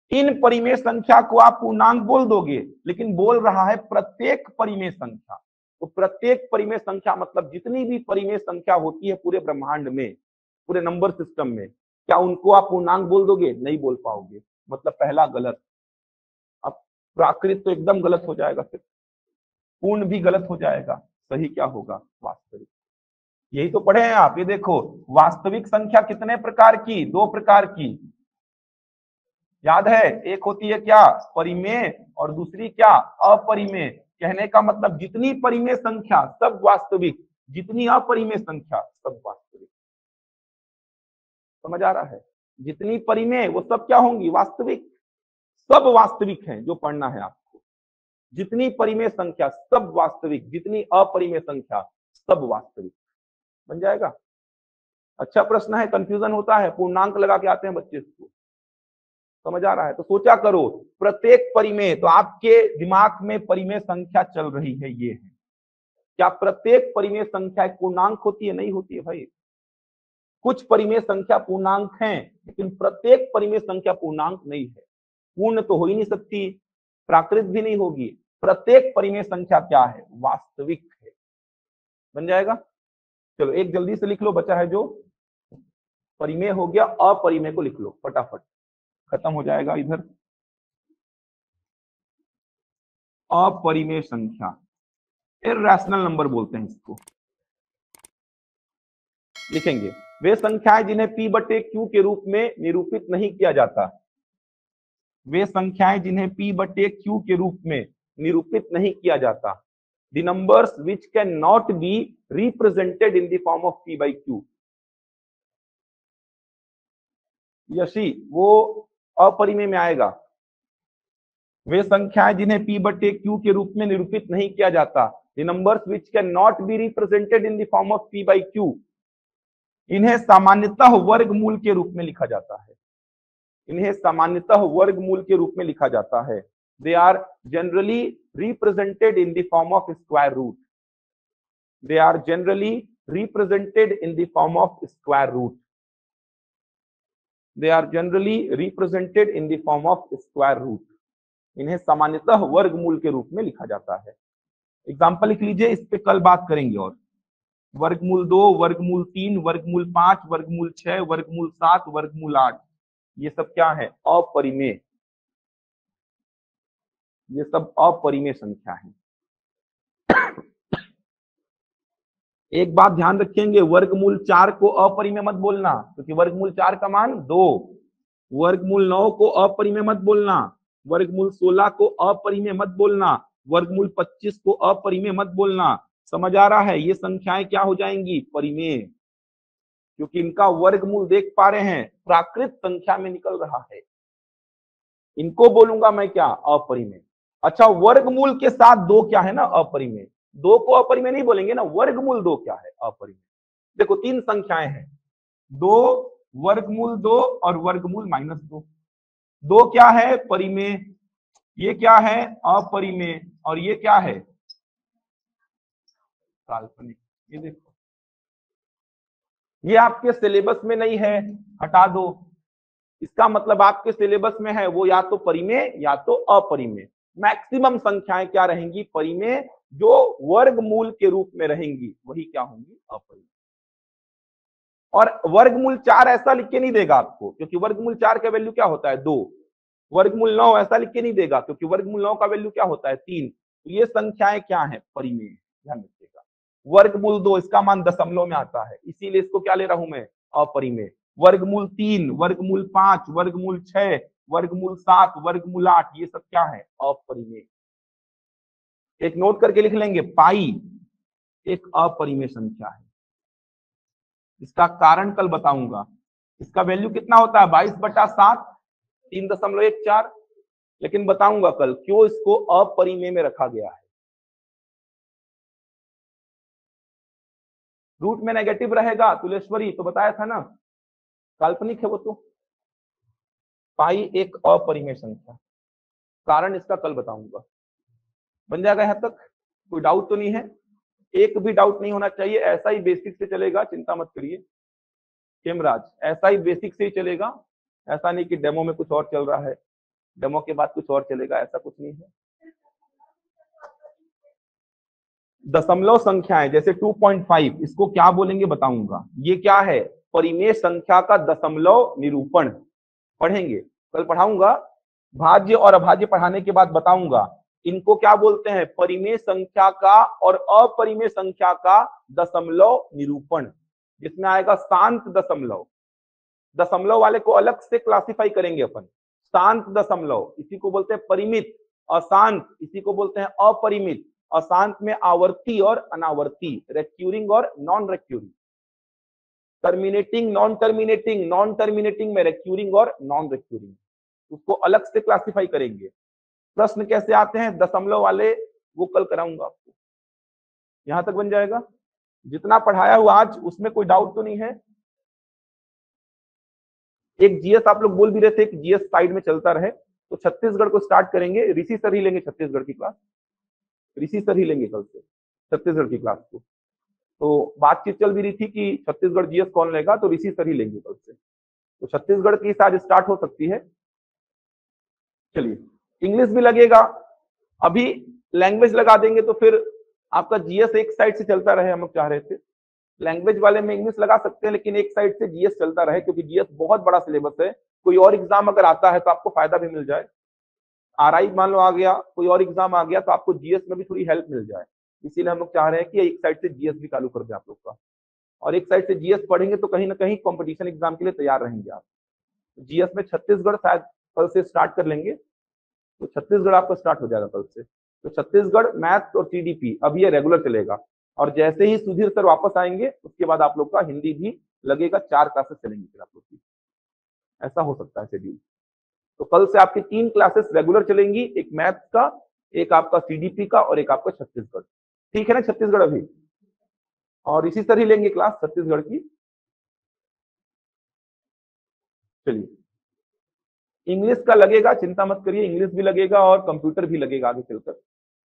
इन परिमेय संख्या को आप पूर्णांक बोल दोगे, लेकिन बोल रहा है प्रत्येक परिमेय संख्या। तो प्रत्येक परिमेय संख्या मतलब जितनी भी परिमेय संख्या होती है पूरे ब्रह्मांड में, पूरे नंबर सिस्टम में, क्या उनको आप पूर्णांक बोल दोगे? नहीं बोल पाओगे। मतलब पहला गलत। अब प्राकृत तो एकदम गलत हो जाएगा, फिर पूर्ण भी गलत हो जाएगा। सही क्या होगा? वास्तविक। यही तो पढ़े हैं आप। ये देखो, वास्तविक संख्या कितने प्रकार की? दो प्रकार की, याद है? एक होती है क्या? परिमेय, और दूसरी क्या? अपरिमेय। कहने का मतलब जितनी परिमेय संख्या सब वास्तविक, जितनी अपरिमेय संख्या सब वास्तविक। समझ आ रहा है? जितनी परिमेय वो सब क्या होंगी? वास्तविक। सब वास्तविक हैं जो पढ़ना है आपको। जितनी परिमेय संख्या सब वास्तविक, जितनी अपरिमेय संख्या सब वास्तविक। बन जाएगा? अच्छा प्रश्न है, कंफ्यूजन होता है, पूर्णांक लगा के आते हैं बच्चे इसको। समझ आ रहा है? तो सोचा करो, प्रत्येक परिमेय, तो आपके दिमाग में परिमेय संख्या चल रही है, ये है। क्या प्रत्येक परिमेय संख्या एक पूर्णांक होती है? नहीं होती है भाई। कुछ परिमेय संख्या पूर्णांक हैं, लेकिन प्रत्येक परिमेय संख्या पूर्णांक नहीं है। पूर्ण तो हो ही नहीं सकती, प्राकृत भी नहीं होगी। प्रत्येक परिमेय संख्या क्या है? वास्तविक है। बन जाएगा? चलो एक जल्दी से लिख लो, बचा है जो। परिमेय हो गया, अपरिमेय को लिख लो फटाफट, खत्म हो जाएगा इधर। अपरिमेय संख्या, इरैशनल नंबर बोलते हैं इसको। लिखेंगे, वे संख्याएं जिन्हें पी बटे क्यू के रूप में निरूपित नहीं किया जाता। वे संख्याएं जिन्हें पी बटे क्यू के रूप में निरूपित नहीं किया जाता। The numbers which can not be represented in the form of P by Q. Yashi, वो अपरिमेय में आएगा। वे संख्याएं जिन्हें पी बटे क्यू के रूप में निरूपित नहीं किया जाता। The numbers which can not be represented in the form of P by Q, इन्हें सामान्यतः वर्गमूल के रूप में लिखा जाता है। इन्हें सामान्यतः वर्गमूल के रूप में लिखा जाता है। They are generally represented in the form of square root. They are generally represented in the form of square root. They are generally represented in the form of square root. इन्हें सामान्यतः वर्गमूल के रूप में लिखा जाता है। एग्जाम्पल लिख लीजिए, इस पे कल बात करेंगे। और वर्गमूल दो, वर्गमूल तीन, वर्गमूल पांच, वर्गमूल छह, वर्गमूल सात, वर्गमूल आठ, ये सब क्या है? अपरिमेय। ये सब अपरिमेय संख्या है। एक बात ध्यान रखेंगे, वर्गमूल चार को अपरिमेय मत बोलना, क्योंकि वर्गमूल चार का मान दो। वर्गमूल नौ को अपरिमेय मत बोलना। वर्गमूल सोलह को अपरिमेय मत बोलना। वर्गमूल पच्चीस को अपरिमेय मत बोलना। समझ आ रहा है? ये संख्याएं क्या हो जाएंगी? परिमेय, क्योंकि इनका वर्गमूल देख पा रहे हैं प्राकृत संख्या में निकल रहा है। इनको बोलूंगा मैं क्या? अपरिमेय। अच्छा, वर्गमूल के साथ दो क्या है ना? अपरिमेय। दो को अपरिमेय नहीं बोलेंगे ना, वर्गमूल दो क्या है? अपरिमेय। देखो तीन संख्याएं हैं, दो, वर्गमूल दो और वर्गमूल माइनस दो। दो क्या है? परिमेय। ये क्या है? अपरिमेय। और ये क्या है? काल्पनिक। ये देखो, ये आपके सिलेबस में नहीं है, हटा दो। इसका मतलब आपके सिलेबस में है वो या तो परिमेय या तो अपरिमेय। मैक्सिमम संख्याएं क्या रहेंगी? परिमेय। जो वर्गमूल के रूप में रहेंगी वही क्या होंगी? अपरिमेय। और वर्गमूल चार ऐसा लिख के नहीं देगा आपको, क्योंकि वर्गमूल चार का वैल्यू क्या होता है? दो। वर्गमूल नौ ऐसा लिख के नहीं देगा, क्योंकि वर्गमूल नौ का वैल्यू क्या होता है? तीन। तो ये संख्याएं क्या है? परिमेय। ध्यान रखिएगा, वर्गमूल दो इसका मान दशमलव में आता है, इसीलिए इसको क्या ले रहा हूं मैं? अपरिमेय। वर्गमूल तीन, वर्गमूल पांच, वर्गमूल छह, वर्गमूल सात, वर्गमूल आठ, ये सब क्या है? अपरिमेय। एक नोट करके लिख लेंगे, पाई एक अपरिमेय संख्या है। इसका कारण कल बताऊंगा। इसका वैल्यू कितना होता है? बाईस बटा सात, तीन दशमलव एक चार। लेकिन बताऊंगा कल क्यों इसको अपरिमेय में रखा गया है। रूट में नेगेटिव रहेगा तुलेश्वरी, तो बताया था ना, काल्पनिक है वो तो। पाई एक अपरिमेय संख्या, कारण इसका कल बताऊंगा। बन जाएगा यहां तक? कोई डाउट तो नहीं है? एक भी डाउट नहीं होना चाहिए, ऐसा ही बेसिक से चलेगा, चिंता मत करिए हेमराज, ऐसा ही बेसिक से ही चलेगा। ऐसा नहीं कि डेमो में कुछ और चल रहा है। डेमो के बाद कुछ और चलेगा, ऐसा कुछ नहीं है। दशमलव संख्याएं जैसे टू पॉइंट फाइव, इसको क्या बोलेंगे बताऊंगा। ये क्या है, परिमेय संख्या का दशमलव निरूपण पढ़ेंगे, कल पढ़ाऊंगा। भाज्य और अभाज्य पढ़ाने के बाद बताऊंगा इनको क्या बोलते हैं, परिमेय संख्या का और अपरिमेय संख्या का दशमलव निरूपण, जिसमें आएगा शांत दशमलव। दशमलव वाले को अलग से क्लासिफाई करेंगे अपन। शांत दशमलव इसी को बोलते हैं परिमित, अशांत इसी को बोलते हैं अपरिमित। अशांत में आवर्ती और अनावर्ती, रेक्यूरिंग और non recurring, terminating non terminating, non terminating में रेक्यूरिंग और नॉन रेक्यूरिंग, उसको अलग से क्लासिफाई करेंगे। प्रश्न कैसे आते हैं दशमलव वाले, वो कल कराऊंगा आपको। यहां तक बन जाएगा। जितना पढ़ाया हुआ आज उसमें कोई डाउट तो नहीं है। एक जीएस आप लोग बोल भी रहे थे कि जीएस साइड में चलता रहे, तो छत्तीसगढ़ को स्टार्ट करेंगे। ऋषि सर ही लेंगे छत्तीसगढ़ की क्लास, ऋषि सर ही लेंगे कल से छत्तीसगढ़ की क्लास को। तो बातचीत चल भी रही थी कि छत्तीसगढ़ जीएस कौन लेगा, तो ऋषि सर ही लेंगे कल से। तो छत्तीसगढ़ की आज स्टार्ट हो सकती है। चलिए, इंग्लिश भी लगेगा। अभी लैंग्वेज लगा देंगे तो फिर आपका जीएस एक साइड से चलता रहे, हम लोग चाह रहे थे। लैंग्वेज वाले में इंग्लिश लगा सकते हैं, लेकिन एक साइड से जीएस चलता रहे, क्योंकि जीएस बहुत बड़ा सिलेबस है। कोई और एग्जाम अगर आता है तो आपको फायदा भी मिल जाए। आरआई मान लो आ गया, कोई और एग्जाम आ गया, तो आपको जीएस में भी थोड़ी हेल्प मिल जाए। इसीलिए हम लोग चाह रहे हैं कि एक साइड से जीएस भी चालू कर दे आप लोग का, और एक साइड से जीएस पढ़ेंगे तो कहीं ना कहीं कॉम्पिटिशन एग्जाम के लिए तैयार रहेंगे आप। जीएस में छत्तीसगढ़ शायद कल से स्टार्ट कर लेंगे, तो छत्तीसगढ़ आपका स्टार्ट हो जाएगा कल से। तो छत्तीसगढ़ मैथ्स और टीडीपी अब ये रेगुलर चलेगा, और जैसे ही सुधीर सर वापस आएंगे उसके बाद आप लोग का हिंदी भी लगेगा। चार क्लासेस चलेंगी फिर आप लोग की, ऐसा हो सकता है शेड्यूल। तो कल से आपकी तीन क्लासेस रेगुलर चलेंगी, एक मैथ्स का, एक आपका सीडीपी का, और एक आपका छत्तीसगढ़। ठीक है ना छत्तीसगढ़ अभी, और इसी तरह लेंगे क्लास छत्तीसगढ़ की। चलिए, इंग्लिश का लगेगा, चिंता मत करिए, इंग्लिश भी लगेगा और कंप्यूटर भी लगेगा आगे चलकर।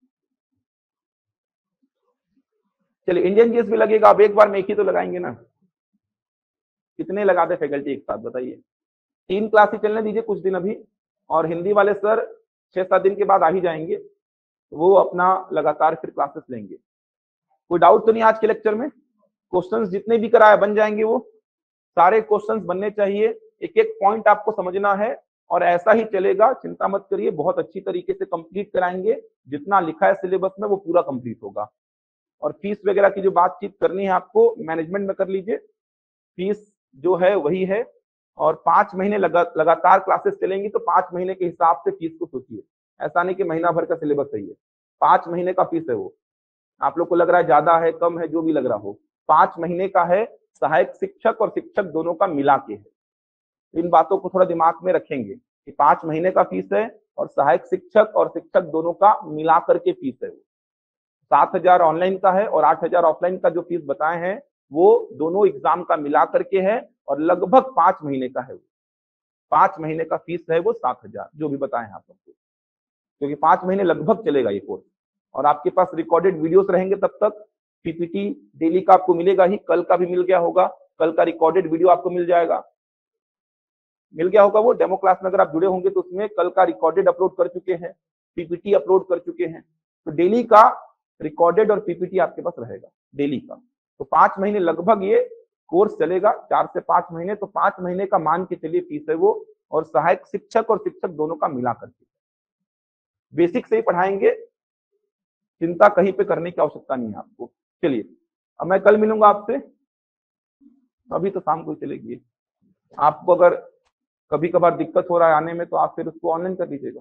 चलिए, इंडियन जीएस भी लगेगा। अब एक बार में एक ही तो लगाएंगे ना, कितने लगा दे फैकल्टी एक साथ बताइए। तीन क्लास ही चलने दीजिए कुछ दिन अभी, और हिंदी वाले सर छह सात दिन के बाद आ ही जाएंगे, वो अपना लगातार फिर क्लासेस लेंगे। कोई डाउट तो नहीं आज के लेक्चर में? क्वेश्चंस जितने भी कराए बन जाएंगे, वो सारे क्वेश्चंस बनने चाहिए। एक एक पॉइंट आपको समझना है, और ऐसा ही चलेगा, चिंता मत करिए। बहुत अच्छी तरीके से कंप्लीट कराएंगे, जितना लिखा है सिलेबस में वो पूरा कंप्लीट होगा। और फीस वगैरह की जो बातचीत करनी है आपको मैनेजमेंट में कर लीजिए, फीस जो है वही है। और पांच महीने लगा, लगातार क्लासेस चलेंगी, तो पांच महीने के हिसाब से फीस को सोचिए। ऐसा नहीं कि महीना भर का सिलेबस सही है, पांच महीने का फीस है वो। आप लोग को लग रहा है ज्यादा है कम है, जो भी लग रहा हो, पांच महीने का है। सहायक शिक्षक और शिक्षक दोनों का मिला के है। इन बातों को थोड़ा दिमाग में रखेंगे कि पांच महीने का फीस है, और सहायक शिक्षक और शिक्षक दोनों का मिला करके फीस है। सात हजार ऑनलाइन का है, और आठ हजार ऑफलाइन का जो फीस बताए हैं वो दोनों एग्जाम का मिला करके है, और लगभग पांच महीने का है। पांच महीने का फीस है वो सात हजार, जो भी बताए हैं आप लोग को, क्योंकि पांच महीने लगभग चलेगा ये कोर्स। और आपके पास रिकॉर्डेड वीडियोस रहेंगे तब तक। पीपीटी डेली का आपको मिलेगा ही, कल का भी मिल गया होगा, कल का रिकॉर्डेड वीडियो आपको मिल जाएगा, मिल गया होगा वो डेमो क्लास में। अगर आप जुड़े होंगे तो उसमें कल का रिकॉर्डेड अपलोड कर चुके हैं, पीपीटी अपलोड कर चुके हैं। तो डेली का रिकॉर्डेड और पीपीटी आपके पास रहेगा डेली का। तो पांच महीने लगभग ये कोर्स चलेगा, चार से पांच महीने। तो पांच महीने का मान के चलिए फीस है वो, और सहायक शिक्षक और शिक्षक दोनों का मिला करके। बेसिक से ही पढ़ाएंगे, चिंता कहीं पे करने की आवश्यकता नहीं है आपको। चलिए, अब मैं कल मिलूंगा आपसे, अभी तो शाम को चलेगी। आपको अगर कभी कभार दिक्कत हो रहा है आने में, तो आप फिर उसको ऑनलाइन कर लीजिएगा।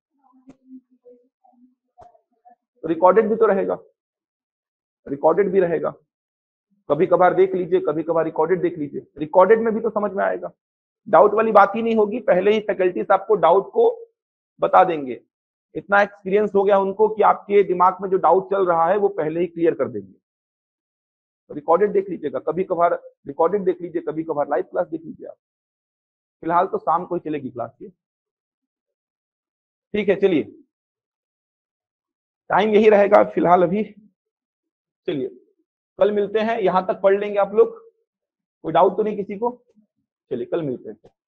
रिकॉर्डेड भी तो रहेगा, रिकॉर्डेड भी रहेगा, कभी कभार देख लीजिए, कभी कभार रिकॉर्डेड देख लीजिए। रिकॉर्डेड में भी तो समझ में आएगा, डाउट वाली बात ही नहीं होगी। पहले ही फैकल्टीज आपको डाउट को बता देंगे, इतना एक्सपीरियंस हो गया उनको कि आपके दिमाग में जो डाउट चल रहा है वो पहले ही क्लियर कर देंगे। तो रिकॉर्डेड देख लीजिएगा, कभी कभार रिकॉर्डेड देख लीजिए, कभी कभार लाइव क्लास देख लीजिए आप। फिलहाल तो शाम को ही चलेगी क्लास की। ठीक है, चलिए, टाइम यही रहेगा फिलहाल अभी। चलिए, कल मिलते हैं। यहां तक पढ़ लेंगे आप लोग, कोई डाउट तो नहीं किसी को? चलिए, कल मिलते हैं।